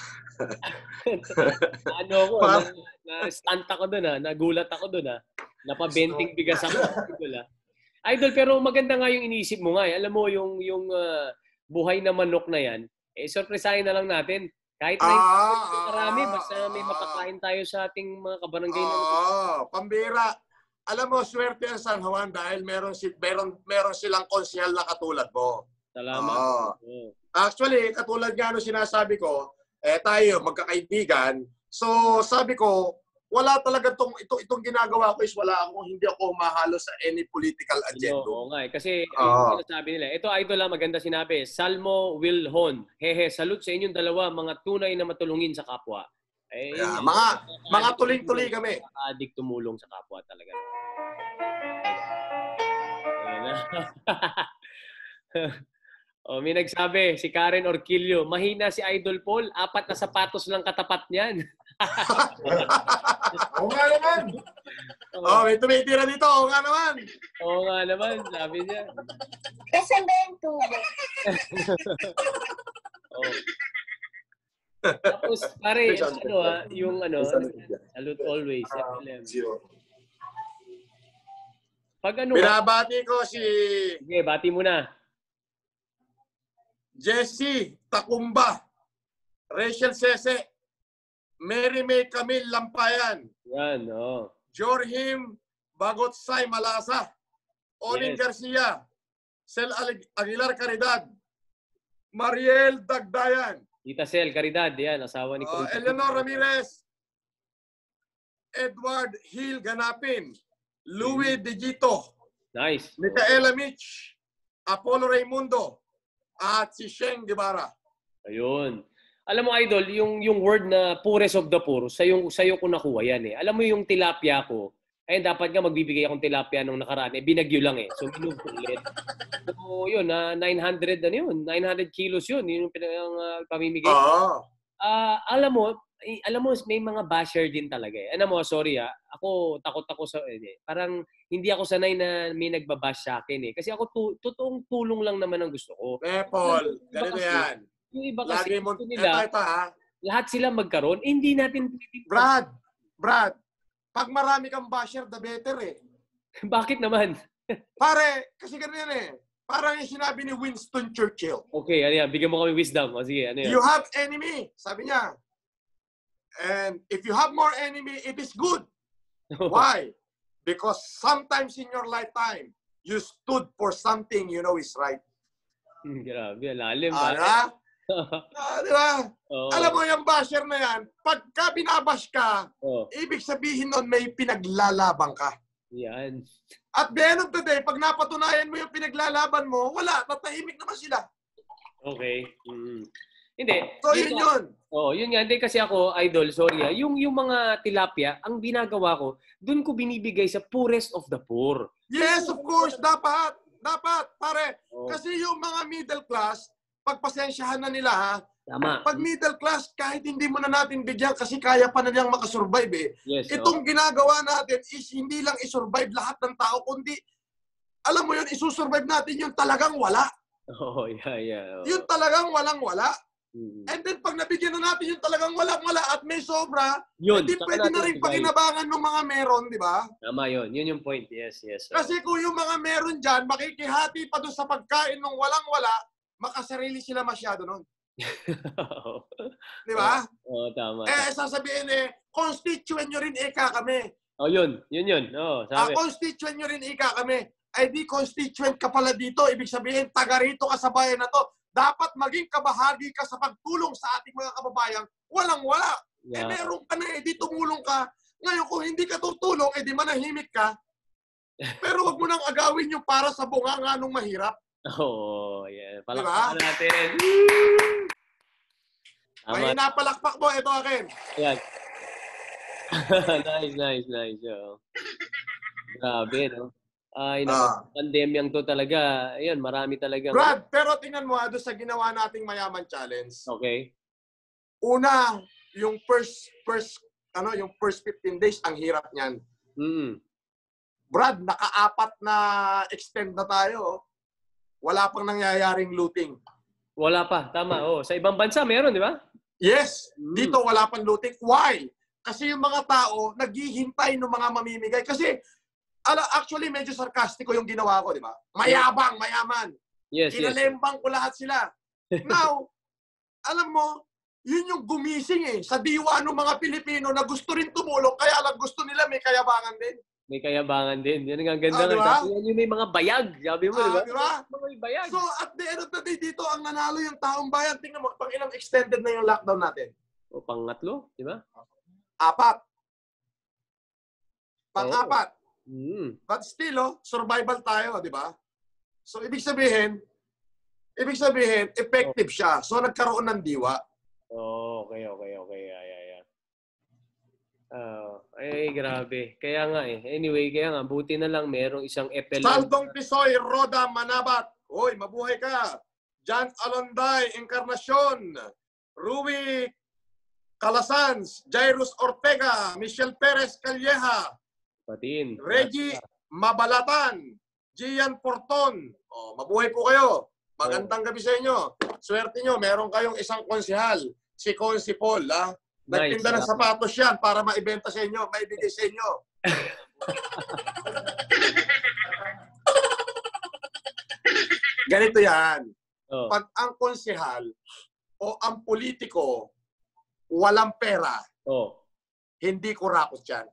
S2: Ano ako, na-stunt ako doon nagulat ako doon napabenting bigas ako. Idol, pero maganda nga yung iniisip mo nga Alam mo yung buhay na manok na yan, surpresahin na lang natin. Kahit na marami, basta may mapakain tayo sa ating mga kabarangay na
S1: pambira. Alam mo, swerte ang San Juan dahil meron silang konsehal na katulad mo.
S2: Salamat.
S1: Actually, katulad nga sinasabi ko, tayo magkakaibigan. So, sabi ko, wala talaga itong ginagawa ko is hindi ako mahalo sa any political agenda.
S2: Oo nga kasi yung sinasabi nila. Ito idol maganda sinabi. Salmo Wilhon. Hehe, salute sa inyong dalawa, mga tunay na matulungin sa kapwa.
S1: Mga tuling-tuloy kami.
S2: Adik tumulong sa kapwa talaga. May nagsabi, si Karen Orquillo, mahina si Idol Paul, 4 na sapatos lang katapat niyan.
S4: Oo nga naman.
S1: May tumitira dito. Oo nga naman. Sabi niya.
S3: Kasi ba yung tubo?
S2: Tapos, pare, salute always. Pag
S1: binabati ko si...
S2: Sige, bati mo na.
S1: Jessie Takumba, Rachel Sese, Mary May Camille Lampayan,
S2: yan,
S1: Jorhim Bagotsay Malasa, Oling Garcia, Sel Aguilar Caridad, Mariel Dagdayan,
S2: Tita Sel Caridad, yan, asawa ni
S1: Eleanor Ramirez, Edward Hill Ganapin, Louis Digito,
S2: nice.
S1: Micaela Mitch, Apollo Raimundo, at si Sheng Guevara.
S2: Ayun. Alam mo, Idol, yung word na purest of the poor, sa'yo ko nakuha yan Alam mo yung tilapia ko, dapat nga magbibigay akong tilapia nung nakaraan. Binagyo lang So, minove ko ulit. So, yun, 900 kilos yun. Yun yung pamimigay. Alam mo, alam mo, may mga basher din talaga eh. Alam mo, sorry ako takot ako sa, parang hindi ako sanay na may nagbabash sa akin eh. Kasi ako, totoong tulong lang naman ang gusto ko.
S1: Paul, ganito yan.
S2: Yung iba kasi,
S1: Lagi mo,
S2: gusto nila,
S1: ito ha.
S2: lahat sila magkaroon, hindi natin pwedeng...
S1: Brad, pag marami kang basher, the better eh.
S2: Bakit naman?
S1: Pare, kasi ganyan eh. Parang yung sinabi ni Winston Churchill.
S2: Okay, ano yan? Bigyan mo kami wisdom. O sige, ano yan?
S1: You have enemy, sabi niya. And if you have more enemy, it is good. Why? Because sometimes in your lifetime, you stood for something you know is right.
S2: Grabe, lalim.
S1: Di ba?
S2: Oh.
S1: Alam mo yung basher na yan, pagka binabash ka,
S2: Oh.
S1: ibig sabihin nun may pinaglalabang ka.
S2: Yan.
S1: At the end of the day, pag napatunayan mo yung pinaglalaban mo, wala, tatahimik naman sila.
S2: Okay. Hindi.
S1: So yun.
S2: Yun nga. Hindi kasi ako, idol, sorry yung mga tilapia, ang ginagawa ko, dun ko binibigay sa poorest of the poor.
S1: Yes, of course, dapat. Dapat, pare.
S2: Oh.
S1: Kasi yung mga middle class, pagpasensyahan na nila ha.
S2: Tama.
S1: Pag middle class, kahit hindi mo na natin bigyan kasi kaya pa na niyang makasurvive eh.
S2: Yes,
S1: Itong ginagawa natin is hindi lang isurvive lahat ng tao, kundi, alam mo yun, isusurvive natin yung talagang wala.
S2: Oh, yeah.
S1: Yung talagang walang-wala. And then pag nabigyan na natin yung talagang walang-wala at may sobra, hindi pwede na rin pakinabangan ng mga meron, di ba?
S2: Tama yun. Yun yung point. Yes.
S1: Kasi kung yung mga meron dyan, makikihati pa doon sa pagkain ng walang-wala, makasarili sila masyado nun. Di ba?
S2: Tama.
S1: Sasabihin constituent nyo rin kami.
S2: Yun. Sabi.
S1: Constituent nyo rin kami. Ay di constituent ka pala dito. Ibig sabihin, taga rito ka sa bayan na to. Dapat maging kabahagi ka sa pagtulong sa ating mga kababayan. Walang-wala.
S2: Yeah.
S1: Meron ka na di tumulong ka. Ngayon, kung hindi ka tutulong, di manahimik ka. Pero wag mo nang agawin yung para sa bunganga nung mahirap.
S2: Yeah.
S1: Diba?
S2: Palakpakan natin.
S1: May napalakpak mo, ito akin.
S2: Yan. Nice. Grabe, no? Ay, pandemyang to talaga. Ayun, marami talaga.
S1: Brad, pero tingnan mo doon sa ginawa nating Mayaman Challenge.
S2: Okay.
S1: Una, yung first 15 days, ang hirap niyan. Brad, naka-4 na extend na tayo. Wala pang nangyayaring looting.
S2: Wala pa, tama. Sa ibang bansa meron, di ba?
S1: Yes, dito wala pang looting. Why? Kasi yung mga tao naghihintay ng mga mamimigay. Kasi actually medyo sarcastiko yung ginawa ko, di ba? Mayabang, mayaman.
S2: Yes.
S1: Kinalembang ko lahat sila. Now, alam mo, yun yung gumising sa diwa ng mga Pilipino na gusto rin tumulong, kaya lang gusto nila may kayabangan din.
S2: May kayabangan din. Yan ang ganda.
S1: Diba?
S2: Yan yung may mga bayag. Sabi mo, di ba?
S1: Diba?
S2: May bayag.
S1: So, at the end of the day, dito ang nanalo yung taong bayan. Tingnan mo, pang ilang extended na yung lockdown natin?
S2: Pangatlo, di ba?
S1: 4. Pang-4. But still, survival tayo, di ba? So, ibig sabihin, effective siya. So, nagkaroon ng diwa.
S2: Okay. Ay, grabe. Kaya nga Anyway, buti na lang merong isang FLM.
S1: Saldong Pisoy, Roda Manabat. Hoy, mabuhay ka. John Alonday, Encarnacion. Rui Calasans, Jairus Ortega, Michelle Perez Calleja.
S2: Patin.
S1: Reggie Mabalatan, Gian Porton. Mabuhay po kayo. Magandang gabi sa inyo. Swerte nyo, meron kayong isang konsehal, si Consi Paul. Nagtinda ng sapatos yan para maibenta sa inyo, maibigay sa inyo. Ganito yan. Pag ang konsehal o ang politiko walang pera, hindi kurakot yan.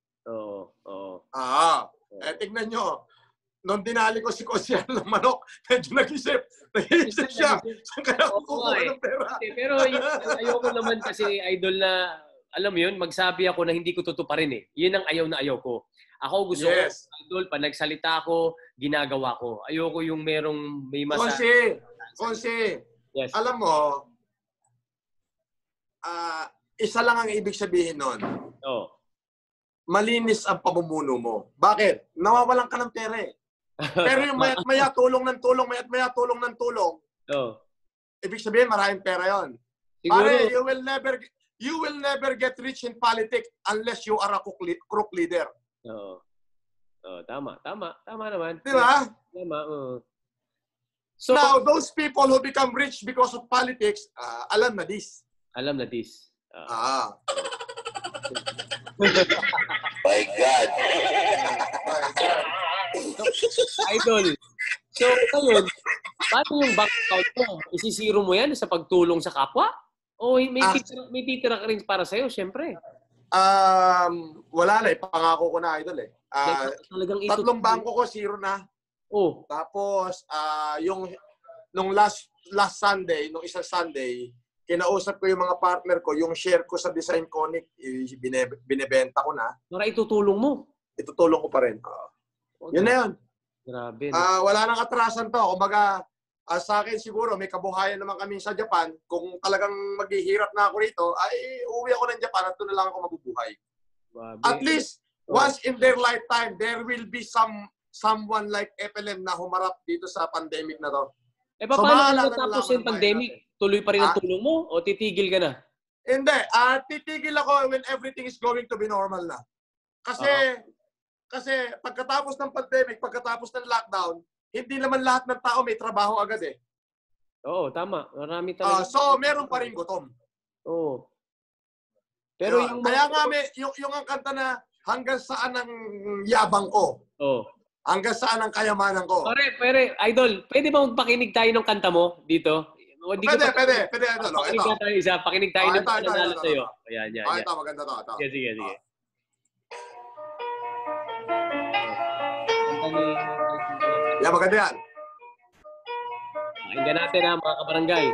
S1: Tignan nyo. Nung dinali ko si Konsehal ng manok, medyo nag-isip siya. Saan kaya kukuha ng pera?
S2: Pero ayoko naman kasi, idol, na, alam mo yun, magsabi ako na hindi ko tutuparin Yun ang ayaw na ayaw ko. Ako gusto ko, idol, pag nagsalita ako, ginagawa ko. Ayoko yung may
S1: Konsi, yes. Alam mo, isa lang ang ibig sabihin nun. Malinis ang pamumuno mo. Bakit? Nawawalan ka ng pera Pero yung maya tulong ng tulong, ibig sabihin maraming pera yon. Pare, you will never get rich in politics unless you are a crook leader.
S2: Oo. Oh, tama. Tama naman.
S1: Di ba?
S2: Tama, oo. So,
S1: Now, those people who become rich because of politics, alam na this.
S2: alam na this.
S5: My God.
S2: Idol. So, ngayon, paano yung bank account mo? Isisiro mo yan sa pagtulong sa kapwa? O may titira ka rin para sa'yo, syempre.
S1: Wala na, pangako ko na, idol eh.
S2: Talagang
S1: Tatlong bangko ko, zero na.
S2: Oh.
S1: Tapos, nung last Sunday, nung isang Sunday, kinausap ko yung mga partner ko, yung share ko sa Design Conic, binebenta ko na.
S2: Para itutulong mo.
S1: Itutulong ko pa rin. Yun na yun.
S2: Grabe.
S1: Wala nang atrasan to. Kumbaga, sa akin siguro, may kabuhayan naman kami sa Japan. Kung talagang maghihirap na ako rito, ay uuwi ako ng Japan at doon na lang ako mabubuhay.
S2: Grabe.
S1: At least, once in their lifetime, there will be someone like FLM na humarap dito sa pandemic na to.
S2: Paano kung natapos yung pandemic? Tuloy pa rin ang tulong mo o titigil ka na?
S1: Hindi. Titigil ako when everything is going to be normal na. Kasi pagkatapos ng pandemic, pagkatapos ng lockdown, hindi naman lahat ng tao may trabaho agad eh.
S2: Oo, tama. Marami talaga.
S1: So, meron pa rin gutom.
S2: Oo. Pero
S1: kaya nga yung ang kanta na hanggang saan ang yabang ko.
S2: Oo.
S1: Hanggang saan ang kayamanan ko.
S2: Pare, idol, pwede ba magpakinig tayo ng kanta mo dito?
S1: Pwede, idol.
S2: Pakinig tayo ng pananalo sa'yo. Ayan.
S1: Ito, maganda to.
S2: Sige.
S1: Yan, maganda yan.
S2: Pakinggan natin mga kabarangay.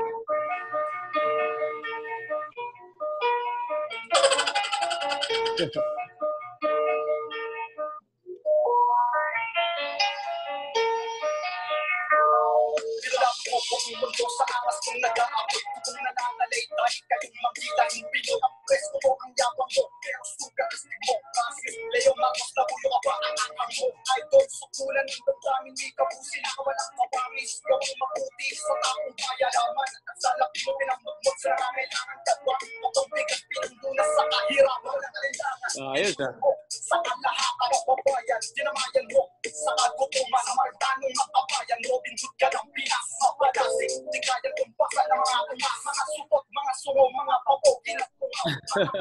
S5: Mundo sa angas kong nag-aabot kung nananalaytay kayong magkitahin pino ang presko mo ang yabang mo pero sugar istig mo kasi Leo Magos na ulo ka ba ang akang mo idol sukulan ng damdamin di ka pusi na walang kawamis gawin mabuti sa taong kayalaman at sa laki mo pinamagmod sa kailangan katwa atong bigat pinundunas sa kahirapan ng alindangan
S2: Ayos
S5: sa kalahatan ng babayan dinamayan mo sa kagutuman sa martanong makabayan Robin Hood ka ng Pinas mapalasik di kayang tumpasan ng mga umas mga supot, mga sungo, mga papo kinakunga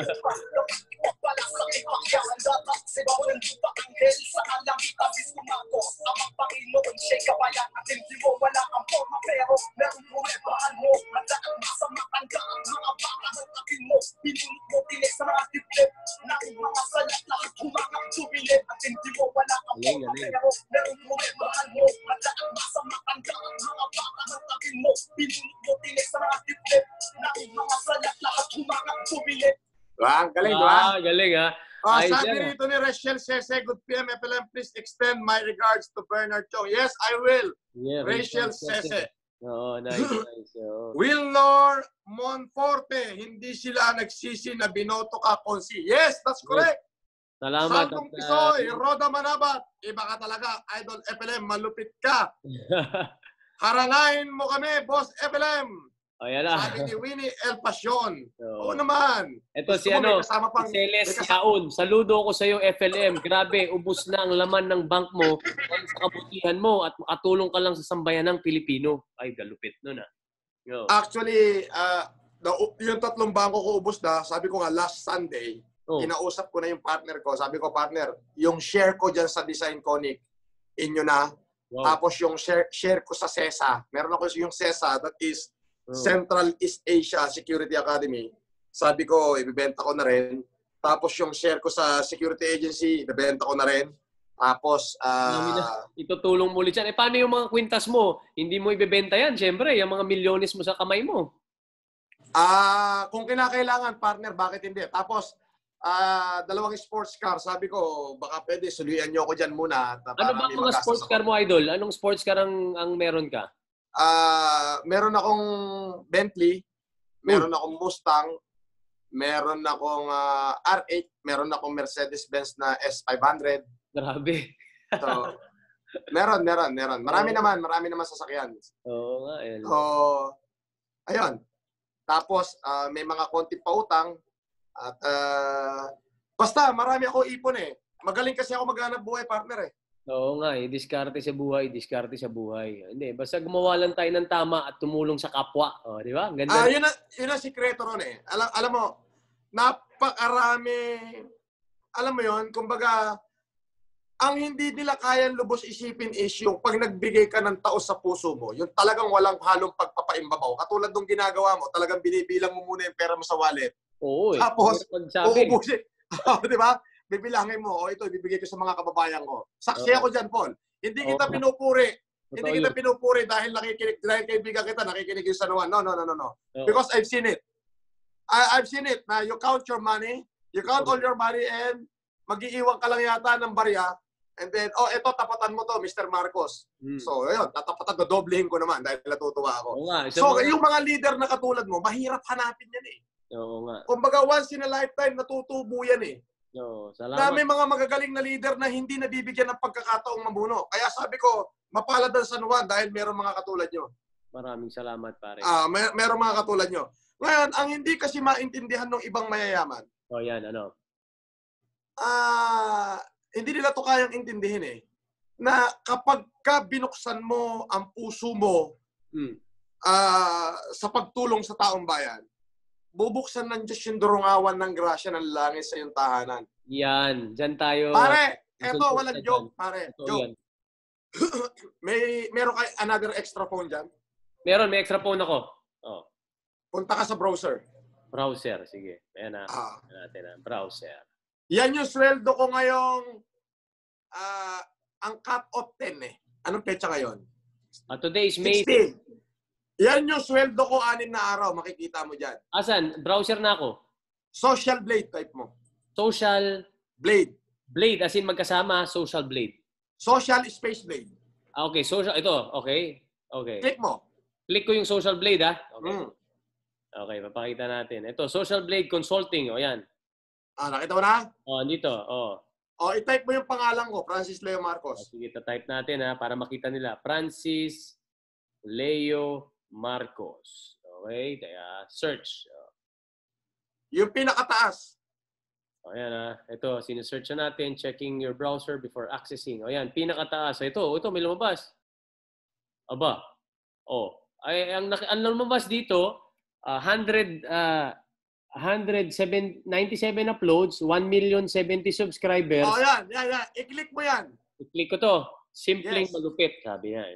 S5: ipapala sa ipakyahan dapat sibaw ng lupa anghel sa kalangitan biskumako ang Panginoon siya'y kabayan at hindi mo wala ang forma pero meron puwebahan mo handa at masama tanda ang mga baka ng akin mo pinunod mo tinig sa mga dibdib ng mga salat lahat humangap tubilib at hindi mo wala ang forma pero meron puwebahan mo handa at masama tanda ang mga baka ng akin mo pinunod mo tinig sa mga dibdib ng mga salat lahat humangap tubilib.
S1: Galing, di ba?
S2: Galing
S1: sabi rito ni Rachel Sese, good PM, FLM, please extend my regards to Bernard Chong. Yes, I will.
S2: Yeah,
S1: Rachel Sese.
S2: Oo, nice.
S1: Wilnor Monforte, hindi sila nagsisi na binoto ka konsi. Yes, that's correct.
S2: Salamat.
S1: Santong Pisoy, Roda Manabat, iba ka talaga, Idol FLM, malupit ka. Harangain mo kami, Boss FLM.
S2: Ayan na.
S1: Sabi ni Winnie El Pasion. Oo naman.
S2: Ito si Celes Yaon. Saludo ko sa iyo, FLM. Grabe, ubus na ang laman ng bank mo sa kabutihan mo at makatulong ka lang sa sambayanang Pilipino. Ay, galupit nun
S1: Actually, yung tatlong bangko ko ubus na, sabi ko nga last Sunday, kinausap ko na yung partner ko. Sabi ko, partner, yung share ko dyan sa Design Conic, inyo na. Wow. Tapos yung share ko sa CESA. Meron ako yung CESA, that is Central East Asia Security Academy. Sabi ko, ibibenta ko na rin. Tapos yung share ko sa security agency, ibibenta ko na rin. Tapos,
S2: itutulong mo ulit yan. Paano yung mga kwintas mo? Hindi mo ibibenta yan, syempre. Yung mga milyones mo sa kamay mo.
S1: Kung kinakailangan, partner, bakit hindi? Tapos, dalawang sports car. Sabi ko, baka pwede, suluyan nyo ako dyan muna.
S2: Ano ba mga sports car mo, Idol? Anong sports car ang meron ka?
S1: Meron akong Bentley, meron akong Mustang, meron akong R8, meron akong Mercedes-Benz na S500.
S2: Grabe.
S1: So, meron. Marami naman sasakyan.
S2: Oo nga.
S1: So, ayun. Tapos, may mga konti pa utang. At basta, marami ako ipon eh. Magaling kasi ako maghanap buhay, partner eh.
S2: Oo nga, diskarte sa buhay, diskarte sa buhay. Hindi, basta gumawa lang tayo ng tama at tumulong sa kapwa. O, di ba? Ang ganda.
S1: Yun ang sikreto ron eh. Alam mo, napakarami, alam mo yun, kumbaga, ang hindi nila kayang lubos isipin is yung pag nagbigay ka ng taos sa puso mo, yung talagang walang halong pagpapaimbabaw. Katulad nung ginagawa mo, talagang binibilang mo muna yung pera mo sa wallet.
S2: Oo eh.
S1: Tapos,
S2: Pagsabi.
S1: uubusin. Di ba? Bibilangin mo, ito, ibibigay ko sa mga kababayan ko. Saksi ako dyan, Paul. Hindi kita pinupuri. Hindi kita pinupuri dahil kaibigan kita, nakikinig yung San Juan. No. Because I've seen it. I've seen it na you count your money, you count all your money and mag-iiwan ka lang yata ng barya. And then, ito, tapatan mo to, Mr. Marcos. So, ayun, tatapatan ko, doblehin ko naman dahil natutuwa ako. So, yung mga leader na katulad mo, mahirap hanapin yan eh.
S2: Oo nga.
S1: Kumbaga, once in a lifetime, natutubo yan eh.
S2: Oo,
S1: Na
S2: salamat.
S1: may mga magagaling na leader na hindi nabibigyan ng pagkakataong mamuno. Kaya sabi ko, mapalad ang San Juan dahil meron mga katulad nyo.
S2: Maraming salamat, pare.
S1: Meron mga katulad nyo. Ngayon, ang hindi kasi maintindihan ng ibang mayayaman,
S2: Yan, ano?
S1: hindi nila to kayang intindihin eh, na kapag ka binuksan mo ang puso mo sa pagtulong sa taong bayan, bubuksan ng Diyos yung durungawan ng grasya ng langit sa iyong tahanan.
S2: Yan, dyan tayo.
S1: Pare, eto, walang joke, pare.
S2: Ito,
S1: Joke.
S2: yan.
S1: Meron kayo another extra phone dyan?
S2: Meron, may extra phone ako.
S1: Punta ka sa browser.
S2: Browser, sige. Ayan na.
S1: Ah.
S2: Natin na. Browser.
S1: Yan yung sweldo ko ngayong ang cut-off 10 eh. Anong petsa ngayon?
S2: Today is May.
S1: 16. Yan yung sweldo ko 6 na araw. Makikita mo dyan.
S2: Asan? Browser na ako.
S1: Social Blade type mo.
S2: Social
S1: Blade.
S2: Blade. As in magkasama, Social Blade.
S1: Social Space Blade.
S2: Okay, social. Ito. Okay. Okay.
S1: Click mo.
S2: Click ko yung Social Blade, ha? Okay.
S1: Mm.
S2: Okay, papakita natin. Ito, Social Blade Consulting. O, yan.
S1: Nakita mo na?
S2: Dito.
S1: I-type mo yung pangalan ko, Francis Leo Marcos.
S2: Sige, type natin, ha, para makita nila. Francis Leo Marcos. Okay, kaya search.
S1: Yung pinakataas.
S2: Ayan ha. Ito, sinesearch na natin. Checking your browser before accessing. Ayan, pinakataas. Ito, may lumabas. Aba. Ang lumabas dito, 97 uploads, 1,070,000 subscribers.
S1: Yan. I-click mo yan.
S2: I-click ko to. Simpleng
S1: Yes.
S2: malupit, sabi niya.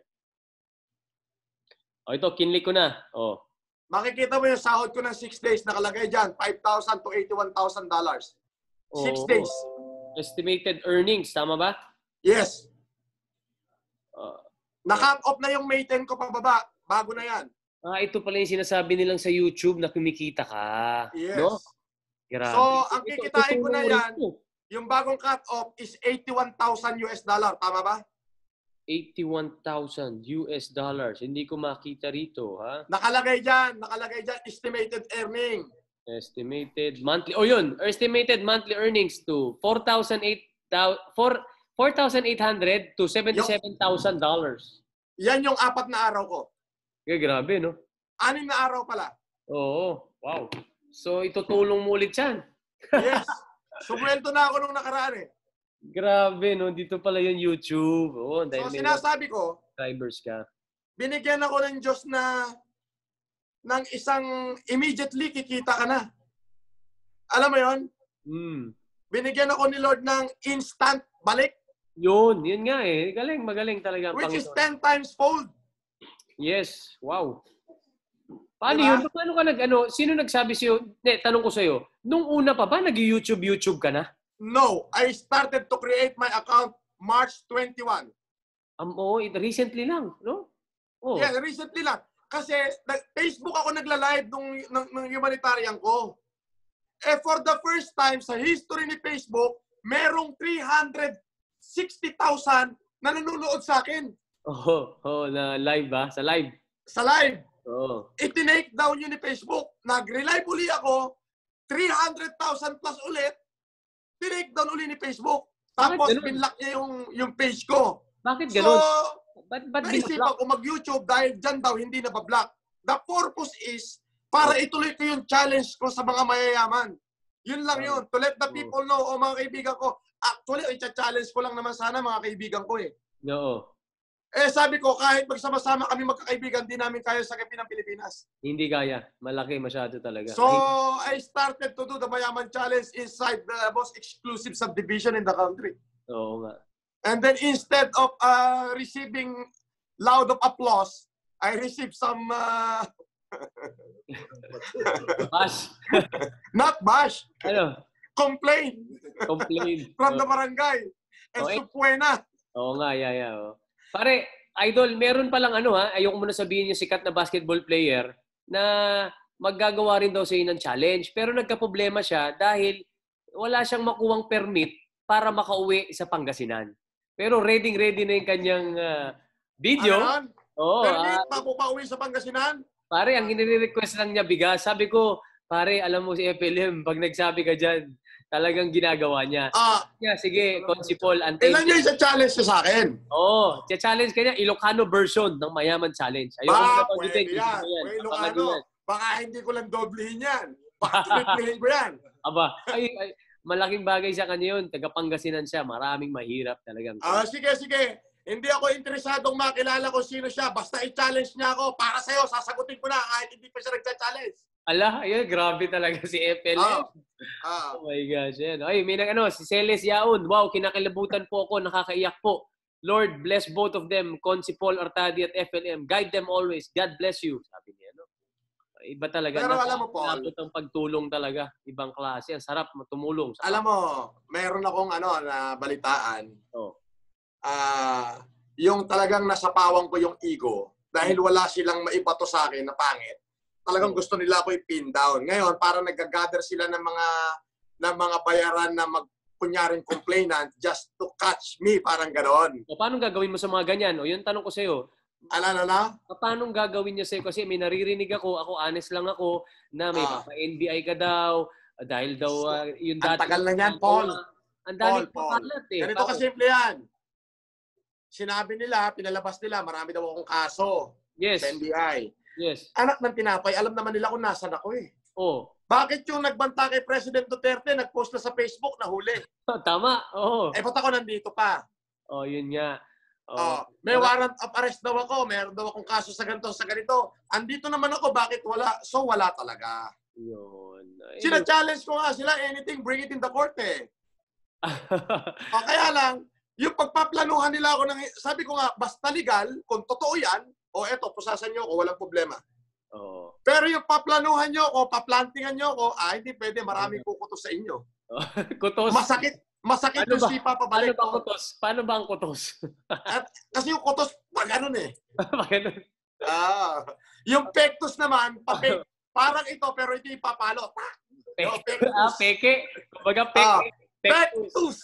S2: Ito, kinlik ko na.
S1: Makikita mo yung sahod ko ng 6 days. Nakalagay dyan, $5,000 to $81,000. 6 days.
S2: Estimated earnings, tama ba?
S1: Yes. Na-cut off na yung May 10 ko pababa. Bago na yan.
S2: Ito pala yung sinasabi nilang sa YouTube na kumikita ka.
S1: Yes.
S2: No? Grabe.
S1: So, ang kikitain ko na yan, yung bagong cut off is $81,000 US. Tama ba?
S2: $81,000 US. Hindi ko makita rito, ha?
S1: Nakalagay dyan, estimated earning.
S2: Estimated monthly. Yun. Estimated monthly earnings to $4,800 to $77,000.
S1: Yan yung 4 na araw ko.
S2: Grabe, no?
S1: 6 na araw pala.
S2: Oo. Wow. So, itutulong mo ulit yan.
S1: Yes. Sumweldo na ako nung nakaraan eh.
S2: Grabe, no? Dito pala yung YouTube. Dahil
S1: So, sinasabi ko,
S2: subscribers ka.
S1: binigyan ako ng Diyos ng isang immediately kikita ka na. Alam mo yon? Binigyan ako ni Lord ng instant balik.
S2: Yun nga eh. Magaling talaga ang
S1: Which is
S2: Panginoon.
S1: 10 times fold.
S2: Yes. Wow. Paano
S1: Diba?
S2: yun? Paano ka sino nagsabi sa'yo? Tanong ko sa'yo, nung una pa ba nag-YouTube ka na?
S1: No. I started to create my account March 21.
S2: Recently lang, no?
S1: Yeah, recently lang. Kasi Facebook ako nagla-live nung humanitarian ko. For the first time sa history ni Facebook, merong 360,000 na nanonood sa akin.
S2: Na live ba? Sa live?
S1: Sa live.
S2: I-take
S1: down yun ni Facebook. Nag-relive uli ako. 300,000 plus ulit. Tinake down uli ni Facebook. Tapos pinlock niya yung page ko.
S2: Bakit ganun?
S1: So,
S2: ba't
S1: naisipan ko mag-YouTube dahil dyan daw hindi na ba-block. The purpose is para ituloy ko yung challenge ko sa mga mayayaman. Yun lang yun. To let the people know, o mga kaibigan ko. Actually, i-challenge ko lang naman sana mga kaibigan ko eh.
S2: Oo.
S1: Sabi ko, kahit magsama-sama kami magkakaibigan, di namin kaya sakipin ng Pilipinas.
S2: Hindi kaya. Malaki masyado talaga.
S1: So, I started to do the Mayaman Challenge inside the most exclusive subdivision in the country.
S2: Oo nga.
S1: And then instead of receiving loud of applause, I received some,
S2: Bash.
S1: not bash,
S2: Ano?
S1: complaint
S2: Complain.
S1: from the barangay. And
S2: Okay.
S1: Supuena.
S2: Oo nga, yeah. Oh. Pare, Idol, meron palang ayoko muna sabihin yung sikat na basketball player na maggagawa rin daw sa ng challenge. Pero nagka-problema siya dahil wala siyang makuwang permit para makauwi sa Pangasinan. Pero ready na yung kanyang video.
S1: Ano?
S2: Oo.
S1: Permit, pauwi sa Pangasinan?
S2: Pare, ang hinire-request lang niya bigas. Sabi ko, pare, alam mo si FLM, pag nagsabi ka dyan, talagang ginagawa niya. Sige, Consi Paul, antayin.
S1: Ilan yung isa challenge sa akin?
S2: Oo, challenge kanya, Ilocano version ng Mayaman Challenge. Ayoko na pagdating.
S1: Pwede yan. Pwede Ilocano. Baka hindi ko lang doblehin yan. Baka triplehin ko yan.
S2: Aba, malaking bagay sa kanya yun. Taga-Pangasinan siya. Maraming mahirap talagang.
S1: Sige. Hindi ako interesadong makilala kung sino siya. Basta i-challenge niya ako. Para sa'yo, sasagutin ko na kahit hindi pa siya nagcha-challenge.
S2: Ala, ayun, grabe talaga si FLM. Oh my gosh, yan. Ay, may si Celes Yaon. Wow, kinakalibutan po ako, nakakaiyak po. Lord, bless both of them, Consi Paul Artadi at FLM. Guide them always. God bless you. Sabi niya, no? Iba talaga.
S1: Pero alam mo, Paul,
S2: napot ang pagtulong talaga. Ibang klase. Ang sarap tumulong.
S1: Alam mo, meron akong na balitaan.
S2: Oh.
S1: Yung talagang nasapawan ko yung ego dahil wala silang maibato sa akin na pangit. Talagang gusto nila ako i-pin down. Ngayon, parang nag-gather sila ng mga bayaran na kunyaring complainant just to catch me, parang gano'n.
S2: O, paano gagawin mo sa mga ganyan? O, yun tanong ko sa'yo. Paano gagawin niya sa'yo? Kasi may naririnig ako honest lang ako, na may NBI ka daw, dahil daw yung dati.
S1: Ang tagal na yan, Paul.
S2: Ang daming pakalat eh.
S1: Ganito kasimple yan. Sinabi nila, pinalabas nila, marami daw akong kaso sa NBI.
S2: Yes.
S1: Anak ng tinapay, alam naman nila kung nasan ako eh.
S2: Oh.
S1: Bakit yung nagbanta kay President Duterte, nag-post na sa Facebook na huli?
S2: Tama. Oo.
S1: Ba't ako nandito pa?
S2: Oh, yun nga.
S1: May warrant of arrest daw ako, meron daw akong kaso sa ganito, sa ganito. Andito naman ako, bakit wala? So wala talaga.
S2: Yun.
S1: Sina-challenge ko nga sila, anything, bring it in the court eh. Kaya lang, yung pagpaplanuhan nila ako, sabi ko nga, basta legal, kung totoo yan, eto, pusasan nyo ako, walang problema. Pero yung paplanuhan nyo ako, paplantingan nyo ako, hindi pwede, maraming kukutos sa inyo.
S2: Kutos?
S1: Masakit yung sipa pabalik.
S2: Paano ba ang kutos?
S1: Kasi yung kutos, ganun eh.
S2: Ganun.
S1: Yung pectus naman, parang ito, pero ito ipapalo.
S2: Peke. Kumbaga peke.
S1: Pectus!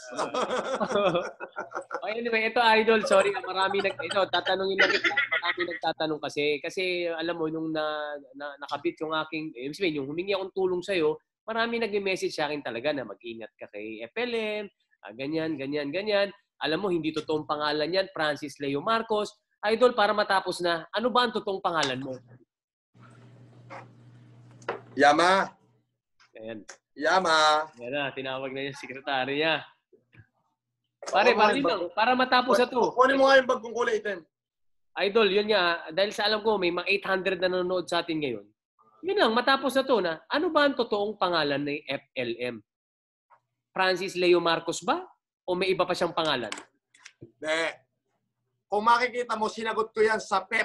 S2: Anyway, ito Idol, sorry, marami tatanungin lang kita, marami nagtatanong kasi alam mo nung nakabit yung aking, yung humingi akong tulong sa'yo, marami nag-message sa akin talaga na mag-ingat ka kay FLM, ganyan. Alam mo, hindi totoong pangalan yan, Francis Leo Marcos. Idol, para matapos na, ano ba ang totoong pangalan mo?
S1: Yama.
S2: Ayan.
S1: Yama.
S2: Yan na, tinawag na yung sekretary niya. Pare, para matapos na to.
S1: Kunin mo nga yung bagong kulay item.
S2: Idol, yun nga, dahil sa alam ko, may mga 800 na nanonood sa atin ngayon. Yun lang, matapos na to na, ano ba ang totoong pangalan ng FLM? Francis Leo Marcos ba? O may iba pa siyang pangalan?
S1: Kung makikita mo, sinagot ko yan sa PEP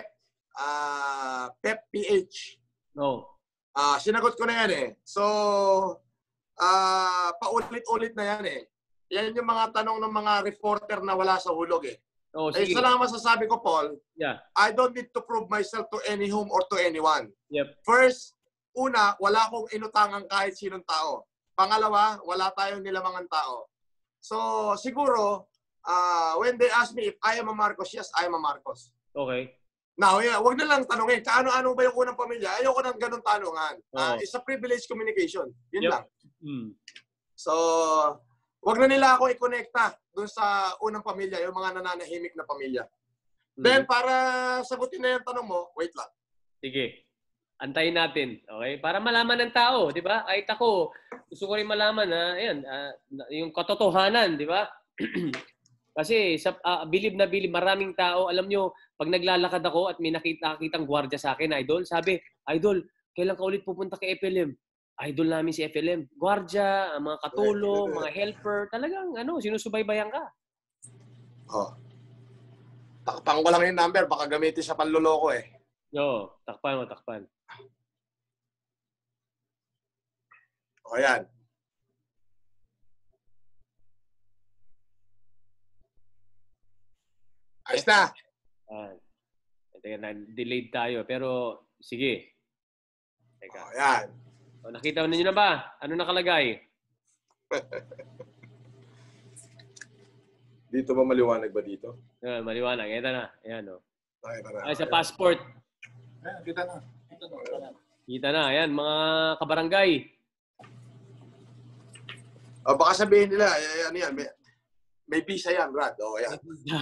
S1: PH.
S2: No.
S1: Sinagot ko na yan eh. So, paulit-ulit na yan eh. Yan yung mga tanong ng mga reporter na wala sa hulog eh. Isa lang masasabi ko, Paul.
S2: Yeah.
S1: I don't need to prove myself to any whom or to anyone.
S2: Yep.
S1: First, wala akong inutangan kahit sinong tao. Pangalawa, wala tayong nilamangan tao. So, siguro, when they ask me if I am a Marcos, yes, I am a Marcos.
S2: Okay.
S1: Now, wag na lang tanungin, kaano-ano ba yung unang pamilya? Ayoko ng ganun tanungan. It's a privileged communication. Yun lang. So, wag na nila ako i-connecta dun sa unang pamilya, yung mga nananahimik na pamilya. Then, para sagutin na yung tanong mo, wait lang.
S2: Sige. Antayin natin. Okay? Para malaman ng tao, di ba? Kahit ako, gusto ko rin malaman na, ayan, yung katotohanan, di ba? Kasi bilib na bilib, maraming tao, alam nyo, pag naglalakad ako at may nakitang gwardiya sa akin, Idol, sabi, Idol, kailan ka ulit pupunta kay FLM? Idol namin si FLM. Gwardiya, mga katulong, mga helper, talagang sinusubaybayan ka.
S1: Oh. Takpan ko lang yung number, baka gamitin sa panloloko eh.
S2: Oo, takpan mo, takpan.
S1: O yan. Ayos na.
S2: Teka, delayed tayo. Pero, sige. Teka.
S1: O yan.
S2: Nakita niyo na ba? Ano nakalagay?
S1: Dito ba maliwanag ba dito?
S2: Maliwanag. Ito na. Ayan, o.
S1: Nakita na.
S2: Ay, sa passport.
S4: Kita na.
S2: Kita na. Ayan, mga kabarangay.
S1: O baka sabihin nila, ano yan, may visa yan, Brad. O yan.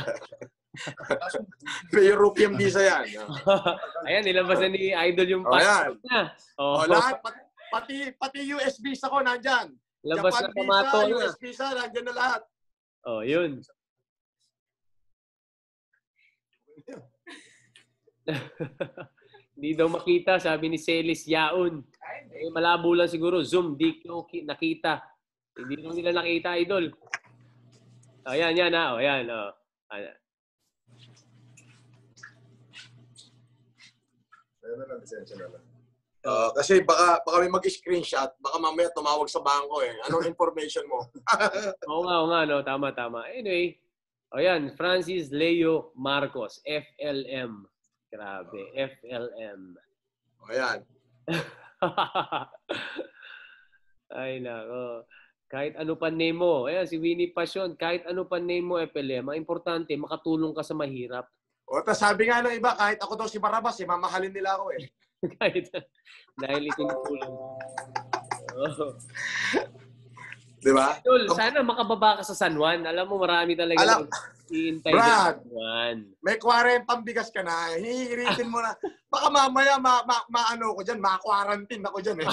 S1: May European visa yan.
S2: Ayan, nilabas na ni Idol yung
S1: passport
S2: niya.
S1: O lahat, pati US visa ko nandyan.
S2: Labas
S1: Japan
S2: na pamato
S1: visa,
S2: na.
S1: US visa, nandyan na lahat.
S2: Oh, yun. Hindi daw makita, sabi ni Celis Yaon. Malabo lang siguro. Zoom, di ko nakita. Hindi lang nila nakita, Idol. Ayan, yan ha. Ayan.
S4: Ayun na lang, lisensya na lang.
S1: Kasi baka may mag-screenshot, baka mamaya tumawag sa bangko eh. Anong information mo?
S2: Oo nga, no? Tama. Anyway, ayan, Francis Leo Marcos, FLM. Grabe, FLM.
S1: Ayan.
S2: Ay, nako. Kahit ano pa name mo. Ayan, si Winnie Passion, kahit ano pa name mo, FLM, ang importante, makatulong ka sa mahirap.
S1: O, tas sabi nga ng iba, kahit ako daw si Barabas, mamahalin nila ako eh.
S2: Kahit dahil itinutulong. Oh.
S1: Di ba?
S2: Idol, sana makababa ka sa San Juan. Alam mo, marami talaga iintay sa
S1: Brad,
S2: San Juan.
S1: may 40 bigas ka na, hihiritin mo na. Baka mamaya maano ko dyan, ma-quarantine ako dyan eh.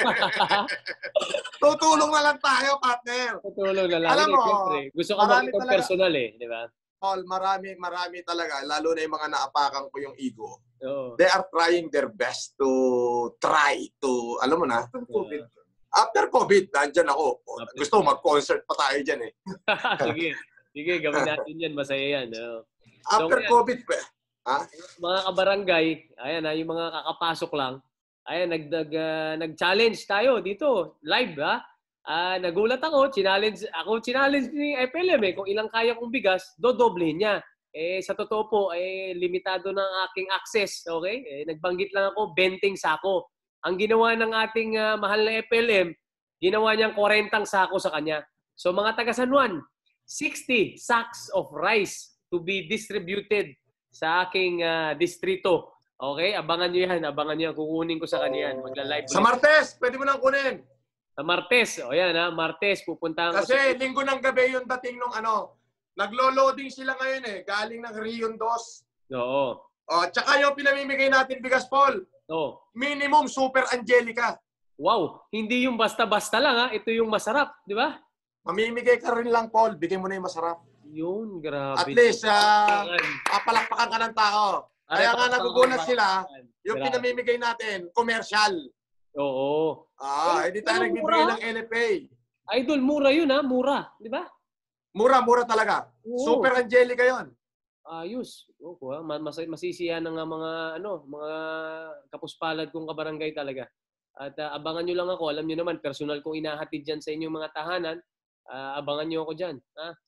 S1: Tutulong na lang tayo, partner.
S2: Tutulong na lang.
S1: Alam mo,
S2: siyempre, gusto ko
S1: marami
S2: makita
S1: talaga.
S2: personal eh. Di ba?
S1: Paul, marami talaga, lalo na yung mga naapakan ko yung ego.
S2: Oo.
S1: They are trying their best to alam mo na, after COVID, nandyan ako. Gusto mag-concert pa tayo dyan eh.
S2: Sige, gawin natin yan. Masaya yan.
S1: After COVID,
S2: mga kabarangay, ayan yung mga kakapasok lang, ayan, nag-challenge tayo dito, live nagulat ako, challenge ni FLM kung ilang kaya kong bigas, dodoblehin niya. Sa totoo po, limitado ng aking access, okay? Nagbanggit lang ako, 20 sako. Ang ginawa ng ating mahal na FLM, ginawa niyang 40 sako sa kanya. So mga taga San Juan, 60 sacks of rice to be distributed sa aking distrito. Okay? Abangan niyo yan. Kukunin ko sa kanya yan. Magla-live.
S1: Sa Martes, pwede mo nang kunin.
S2: Sa Martes. O yan Martes, pupuntahan ko.
S1: Kasi linggo ng gabi yung dating nung naglo-loading sila ngayon eh. Galing ng Rion 2.
S2: Oo.
S1: Tsaka yung pinamimigay natin bigas, Paul.
S2: Oo.
S1: Minimum Super Angelica.
S2: Wow. Hindi yung basta-basta lang Ito yung masarap. Di ba?
S1: Mamimigay ka rin lang, Paul. Bigay mo na yung masarap.
S2: Yun, grabe.
S1: At least, papalakpakan ka ng tao. Kaya nga nagugulat sila, yung pinamimigay natin, commercial.
S2: Oo.
S1: Hindi tayo nagbibigay ng NFA.
S2: Idol, mura yun Mura. Di ba?
S1: Mura talaga.
S2: Oo.
S1: Super Angelica yon.
S2: Ayos. Masisiya ng mga kapuspalad kong kabarangay talaga. At abangan nyo lang ako. Alam nyo naman, personal kong inahatid dyan sa inyong mga tahanan. Abangan nyo ako dyan.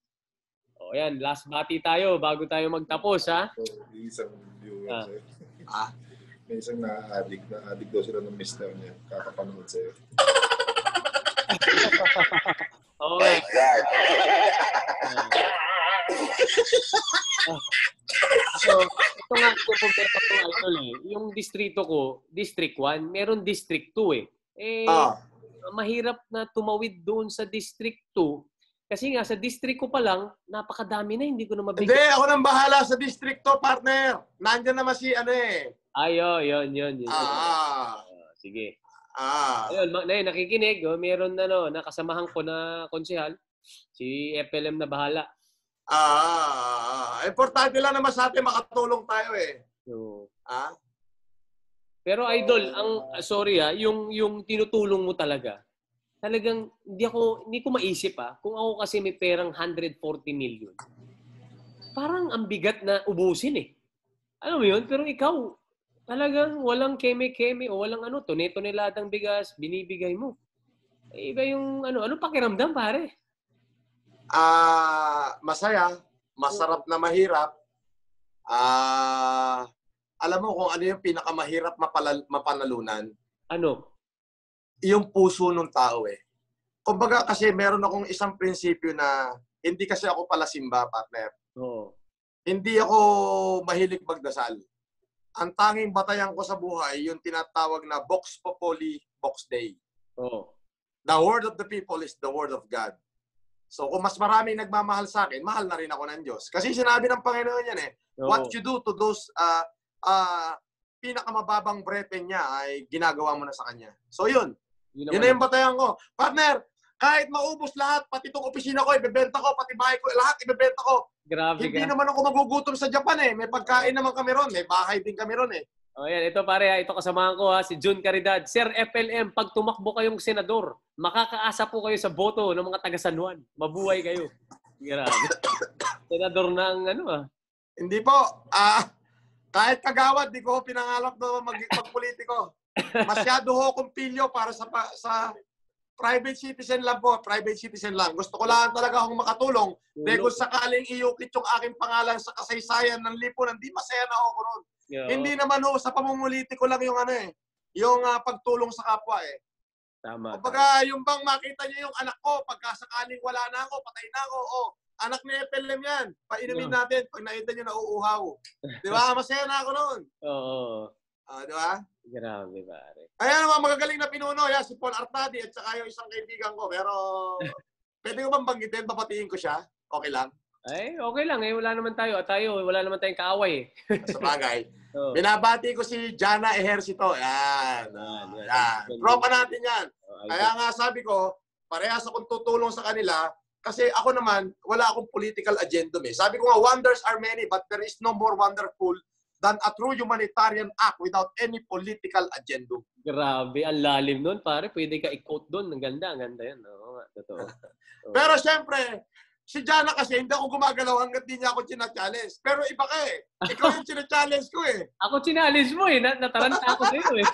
S2: O yan, last bati tayo bago tayo magtapos,
S4: So, isang viewer sa'yo. May isang na-addict daw sila ng mister niya. Kakapanood sa'yo.
S2: Okay. So, ito nga yung problema ko, Idol Yung distrito ko, District 1, meron District 2 mahirap na tumawid doon sa District 2 kasi nga sa District ko pa lang, napakadami na, hindi ko na mabigay.
S1: Hindi, ako nang bahala sa District 2, partner. Nandyan naman si
S2: Yun.
S1: Sige.
S2: Ayun, nakikinig. Oh, meron nakasamahan ko na konsehal. Si FLM na bahala.
S1: Importante lang naman sa atin makatulong tayo eh.
S2: So,
S1: Ah?
S2: pero idol, sorry yung tinutulong mo talagang hindi ko maisip kung ako kasi may perang 140 million. Parang ang bigat na ubusin eh. Alam mo yun? Pero ikaw, talagang walang keme-keme o walang tone-toneladang bigas, binibigay mo. Iba yung ano pakiramdam pare?
S1: Masaya, masarap na mahirap. Alam mo kung ano yung pinakamahirap mapanalunan?
S2: Ano?
S1: Yung puso ng tao eh. Kumbaga kasi meron akong isang prinsipyo na hindi kasi ako pala simba, partner.
S2: Oo.
S1: Hindi ako mahilig magdasal. Ang tanging batayan ko sa buhay, yung tinatawag na Vox Populi, Vox Dei.
S2: Oo.
S1: The word of the people is the word of God. So kung mas maraming nagmamahal sa akin, mahal na rin ako ng Diyos. Kasi sinabi ng Panginoon yan eh, what you do to those pinakamababang breath niya ay ginagawa mo na sa Kanya. So yun. Yun na yung batayan ko. Partner, kahit maubos lahat, pati itong opisina ko, ibebenta ko, pati bahay ko, lahat ibebenta ko.
S2: Grabe
S1: Hindi
S2: ka.
S1: naman ako magugutom sa Japan eh. May pagkain naman kami ron. May bahay din kami ron eh.
S2: Oh, yan. Ito pare, ito kasamahan ko si Jun Caridad. Sir FLM, pag tumakbo kayong senador, makakaasa po kayo sa boto ng mga taga San Juan. Mabuhay kayo. Grabe. Senador ng
S1: Hindi po. Kahit kagawad, di ko pinangalap na magpolitiko. Masyado ho kong pilyo para sa private citizen lang po. Private citizen lang. Gusto ko lang talaga akong makatulong. Dahil kung sakaling iukit yung aking pangalan sa kasaysayan ng lipunan, di masaya na ako ron. Hindi naman ho, sa pamumulitiko lang yung yung pagtulong sa kapwa eh.
S2: Tama.
S1: Kumbaga, yung bang makita niyo yung anak ko, pagka sakaling wala na ako, patay na ako, anak ni FLM yan. Painumin natin pag nakita niyo na uuhaw. Di ba? Masaya na ako noon.
S2: Oo.
S1: Di ba?
S2: Grabe, pare.
S1: Ayan naman, magagaling na pinuno. Yan, si Paul Artadi at saka yung isang kaibigan ko. Pero, pwede ko bang banggitin? Papatiin ko siya? Okay lang?
S2: Ay, okay lang eh. Wala naman tayo. Wala naman tayong kaaway eh.
S1: Sa bagay.
S2: Oh.
S1: Binabati ko si Jana Ejercito. Yan. Tropa natin yan. Kaya nga sabi ko, parehas akong tutulong sa kanila kasi ako naman, wala akong political agenda eh. Sabi ko nga, wonders are many but there is no more wonderful than a true humanitarian act without any political agenda.
S2: Grabe, ang lalim nun, pare. Pwede ka i-quote doon. Ang ganda yan. Oo nga, totoo.
S1: Pero syempre, si Jana kasi hindi ako gumagalaw hanggat di niya ako china-challenge. Pero iba ka eh. Ikaw yung china-challenge ko eh.
S2: Ako challenge mo eh. Nataranta ako sa'yo eh.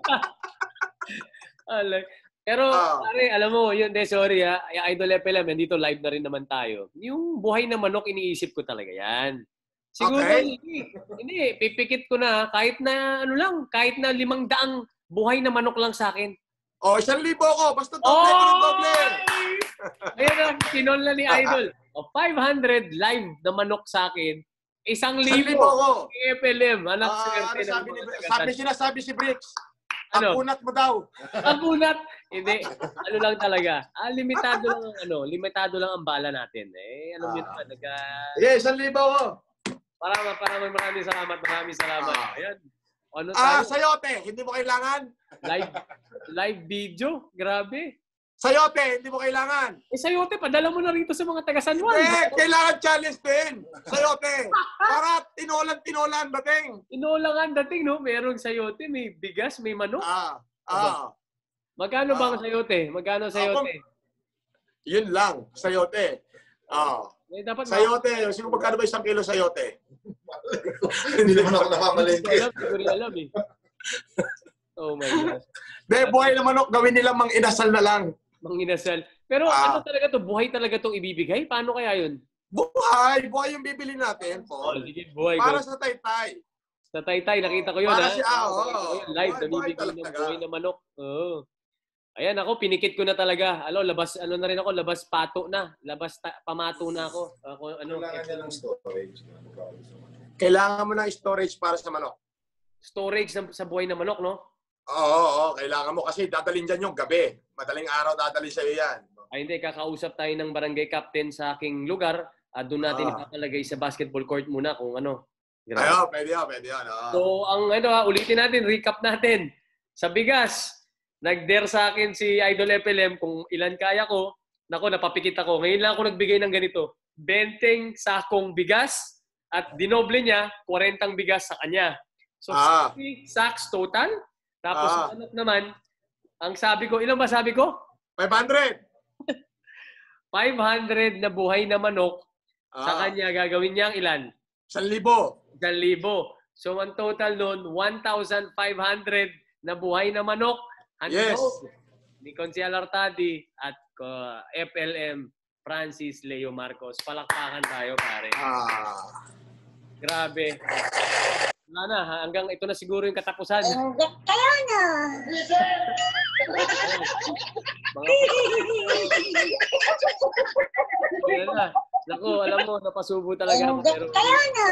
S2: Pero, pare, alam mo, sorry Idol FLM, dito live na rin naman tayo. Yung buhay na manok, iniisip ko talaga yan. Siguro,
S1: okay.
S2: Hindi, pipikit ko na, kahit na, kahit na 500 buhay na manok lang sa akin.
S1: 1,000 ko. Basta doble ko ng doble.
S2: Ayun na, kinol na ni Idol. 500 live na manok sa akin. 1,000
S1: ko.
S2: FLM. Anak
S1: sinasabi si Bricks?
S2: Ano?
S1: Ang punat mo daw.
S2: Ang punat? Hindi. Lang talaga. Limitado lang ang bala natin. Alam mo naman.
S1: Yeah, 1,000 ko.
S2: Maraming salamat. Ayan. Ano tayo?
S1: Sayote. Hindi mo kailangan?
S2: Live video? Grabe.
S1: Sayote. Hindi mo kailangan?
S2: Sayote, padala mo na rito sa mga taga San Juan.
S1: Kailangan challenge din. Sayote. Para tinolan dating.
S2: Tinolan dating, no? Merong sayote, may bigas, may manok. Magkano bang sayote?
S1: Yun lang. Sayote.
S2: Dapat
S1: sayote. Siguro magkano ba 1 kilo sayote?
S4: Hindi naman ako namamalengke.
S2: Siguro alam eh. Oh my God.
S1: Buhay na manok, gawin nilang mang-inasal na lang.
S2: Mang-inasal. Pero ano talaga to? Buhay talaga tong ibibigay? Paano kaya yun?
S1: Buhay yung bibili natin, Paul.
S2: Buhay
S1: para sa Taytay.
S2: Sa Taytay, nakita ko yun
S1: para
S2: live, namibigay ng buhay na manok. Ayan ako, pinikit ko na talaga. Labas pato na. Pamato na ako.
S4: Kailangan niya ng storage.
S1: Kailangan mo ng storage para sa manok.
S2: Storage sa buhay na manok, no?
S1: Oo, kailangan mo kasi dadalhin dyan yung gabi. Madaling araw dadalhin sa'yo yan.
S2: Ay hindi, kakausap tayo ng barangay captain sa aking lugar. Doon natin ipapalagay sa basketball court muna kung ano.
S1: Pwede yan.
S2: So, ulitin natin, recap natin. Sa bigas, Nag-dare sa akin si Idol FLM kung ilan kaya ko. Nako, napapikit ako. Ngayon lang ako nagbigay ng ganito. 20 sakong bigas at dinoble niya 40 bigas sa kanya. So, 60 sacks total. Tapos, manok naman, ang sabi ko, ilan ba sabi ko?
S1: 500.
S2: 500 na buhay na manok. Sa kanya, gagawin niya ang ilan?
S1: 1,000.
S2: 1,000. So, ang total nun, 1,500 na buhay na manok.
S1: Yes.
S2: Ni Consihal Artadi at FLM Francis Leo Marcos. Palakpakan tayo, pare. Grabe. Wala na, hanggang ito na siguro yung katapusan.
S3: Inggit kayo, no?
S2: Yan na. Naku, alam mo, napasubo talaga ako.
S3: Inggit kayo, no?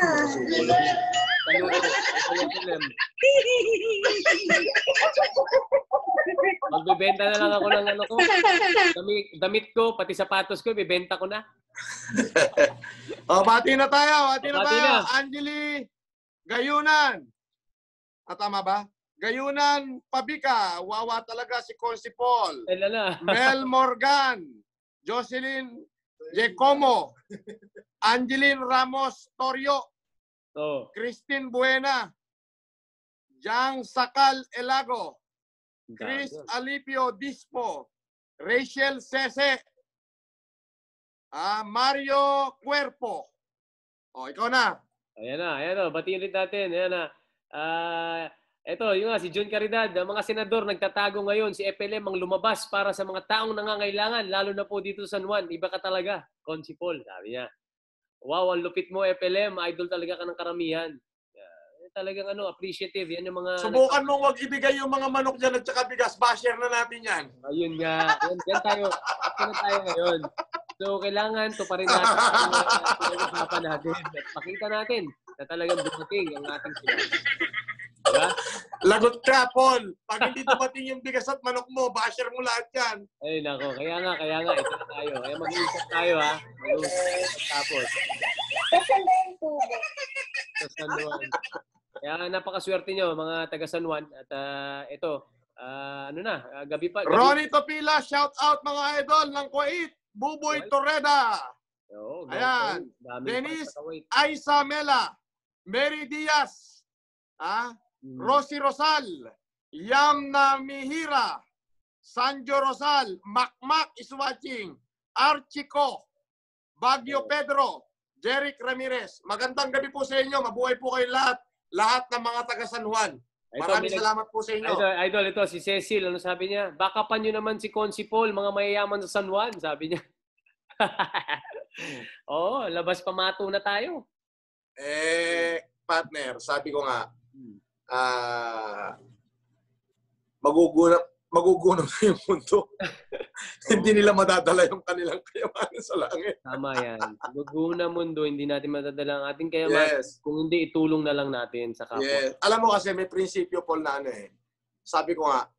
S2: Magbebenta na lang ako ng ano ko. Damit ko, pati sapatos ko, bibenta ko na.
S1: Bati na tayo. Bati na
S2: Bati
S1: tayo.
S2: na.
S1: Angeli Gayunan. Tama ba? Gayunan Pabika. Wawa talaga si Consi Paul.
S2: Ay, lala.
S1: Mel Morgan. Jocelyn Giacomo. Angeline Ramos Torio.
S2: Oh.
S1: Christine Buena. Jang Sakal Elago. Chris Alipio Dispo. Rachel Sese. Mario Cuerpo. Ikaw na.
S2: Ayan na. Batiin ulit natin. Ayan na. Ito, yung nga, si John Caridad. Ang mga senador nagtatago ngayon. Si FLM ang lumabas para sa mga taong nangangailangan. Lalo na po dito sa San Juan. Iba ka talaga. Consi Paul, sabi niya. Wow, ang lupit mo, FLM. Idol talaga ka ng karamihan. Talagang appreciative. Yan yung mga...
S1: Subukan mong wag ibigay yung mga manok dyan at saka bigas. Basher na natin yan.
S2: Ayun nga. Yan tayo. At na tayo ngayon. So, kailangan to pa rin natin pinag-usapan natin. At pakita natin na talagang dumating ang ating sila. Diba?
S1: Lagot ka, Paul. Pag hindi dumating yung bigas at manok mo, basher mo lahat yan.
S2: Ay, nako. Kaya nga. Ito na tayo. Kaya mag-iisip tayo, ha? Mag-iisip. Tapos.
S3: Saan ba yung tubo?
S2: Sa San Juan. Kaya napakaswerte nyo, mga taga San Juan. At ito, gabi pa. Gabi.
S1: Ronnie Topila, shout out mga idol ng Kuwait. Buboy Torreda.
S2: Oo,
S1: Ayan.
S2: dami
S1: Dennis
S2: pa sa Kuwait.
S1: Aiza Mela. Mary Diaz. Rosie Rosal. Yamna Mihira. Sanjo Rosal. Makmak is watching. Archico. Baguio Pedro. Jeric Ramirez. Magandang gabi po sa inyo. Mabuhay po kayo lahat. Lahat ng mga taga San Juan. Maraming salamat po sa inyo.
S2: Idol, ito si Cecil. Ano sabi niya? Bakapan nyo naman si Consi Paul, mga mayayaman sa San Juan. Sabi niya. Oo, labas pamato na tayo.
S1: Partner, sabi ko nga, magugunaw na yung mundo. Hindi nila madadala yung kanilang kayamanan sa langit.
S2: Tama yan. Guguna mundo, hindi natin madadala ang ating kayamanan.
S1: Yes.
S2: Kung hindi, itulong na lang natin sa kapwa.
S1: Yes. Alam mo kasi may prinsipyo, Paul, na sabi ko nga,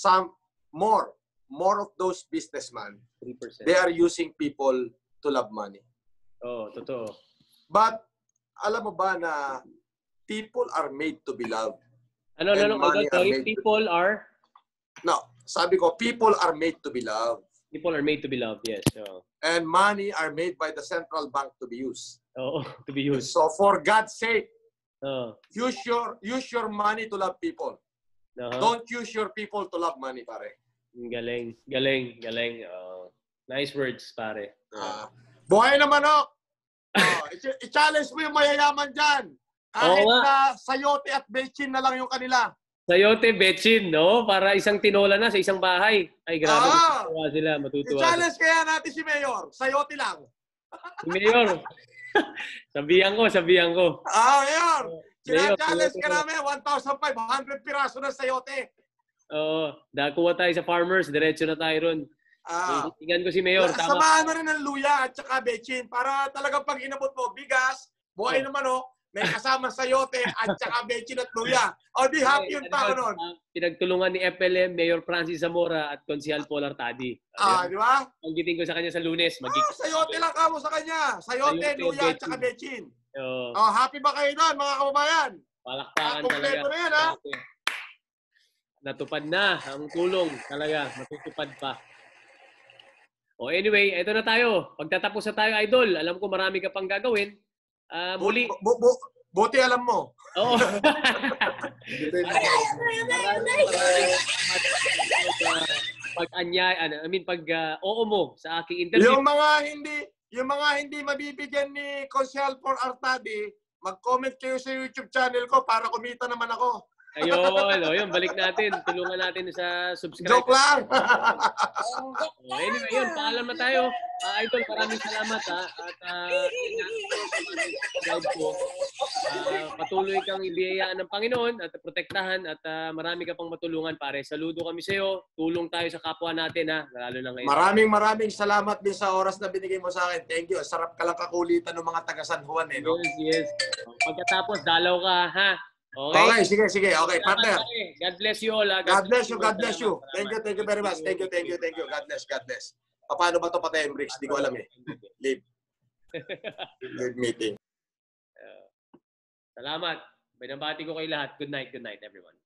S1: more of those businessmen,
S2: 3%.
S1: they are using people to love money.
S2: Oo, totoo.
S1: But, alam mo ba na people are made to be loved?
S2: People are?
S1: No, sabi ko, people are made to be loved.
S2: People are made to be loved, yes. So,
S1: And money are made by the central bank to be used.
S2: oo, to be used.
S1: So for God's sake,
S2: Oo.
S1: use your money to love people. Don't use your people to love money, pare.
S2: Galing. Nice words, pare.
S1: Buhay na manok! I-challenge mo yung mayayaman dyan. Kahit na sayote at bechin na lang yung kanila.
S2: Sayote, Betchin, no? Para isang tinola na sa isang bahay. Ay, grabe. Matutuwa sila.
S1: I-challenge kaya natin si Mayor. Sayote lang.
S2: Si Mayor. Sabihan ko.
S1: Mayor. Challenge ka
S2: Mayor.
S1: namin. 1,500 piraso na sayote.
S2: Oo. Kuha tayo sa farmers. Diretso na tayo ron. Tingnan ko si Mayor. Tama.
S1: Samahan mo rin ng luya at saka bechin para talagang pag inabot mo, bigas, buhay na manok, may kasama sayote at saka bechin at luya. O di happy yung tao nun.
S2: Pinagtulungan ni FLM, Mayor Francis Zamora at Consihal Paul Artadi.
S1: Di ba?
S2: Panggiting ko sa kanya sa Lunes.
S1: Sayote lang kamo sa kanya. Sayote, luya at saka bechin. Happy ba kayo doon, mga kababayan?
S2: Palakpakan
S1: Kompleto
S2: talaga.
S1: na yan, ha?
S2: Natupad na ang tulong. Talaga, matutupad pa. O anyway, ito na tayo. Pagtatapos na tayo, Idol. Alam ko marami ka pang gagawin. Muli.
S1: Buti alam mo.
S2: Oo. Oo mo sa aking interview.
S1: Yung mga hindi mabibigyan ni Consyal for Artadi, mag-comment kayo sa YouTube channel ko para kumita naman ako.
S2: Ayun, balik natin. Tulungan natin sa subscribe.
S1: Joke lang!
S2: Anyway, yun, paalam na tayo. Idol, maraming salamat ha. At patuloy kang ibiyayaan ng Panginoon at protektahan at marami ka pang matulungan pare. Saludo kami sa iyo. Tulong tayo sa kapwa natin ha. Lalo na ngayon.
S1: Maraming salamat din sa oras na binigay mo sa akin. Thank you. Sarap ka lang kakulitan ng mga taga San Juan eh. No?
S2: Yes. Pagkatapos, dalaw ka ha.
S1: Okay, sige. Okay, partner.
S2: God bless you all.
S1: God bless you. Thank you very much. Thank you. God bless. Paano ba ito patay, Bricks? Hindi ko alam eh. Leave meeting.
S2: Salamat. Binabati ko kayo lahat. Good night, everyone.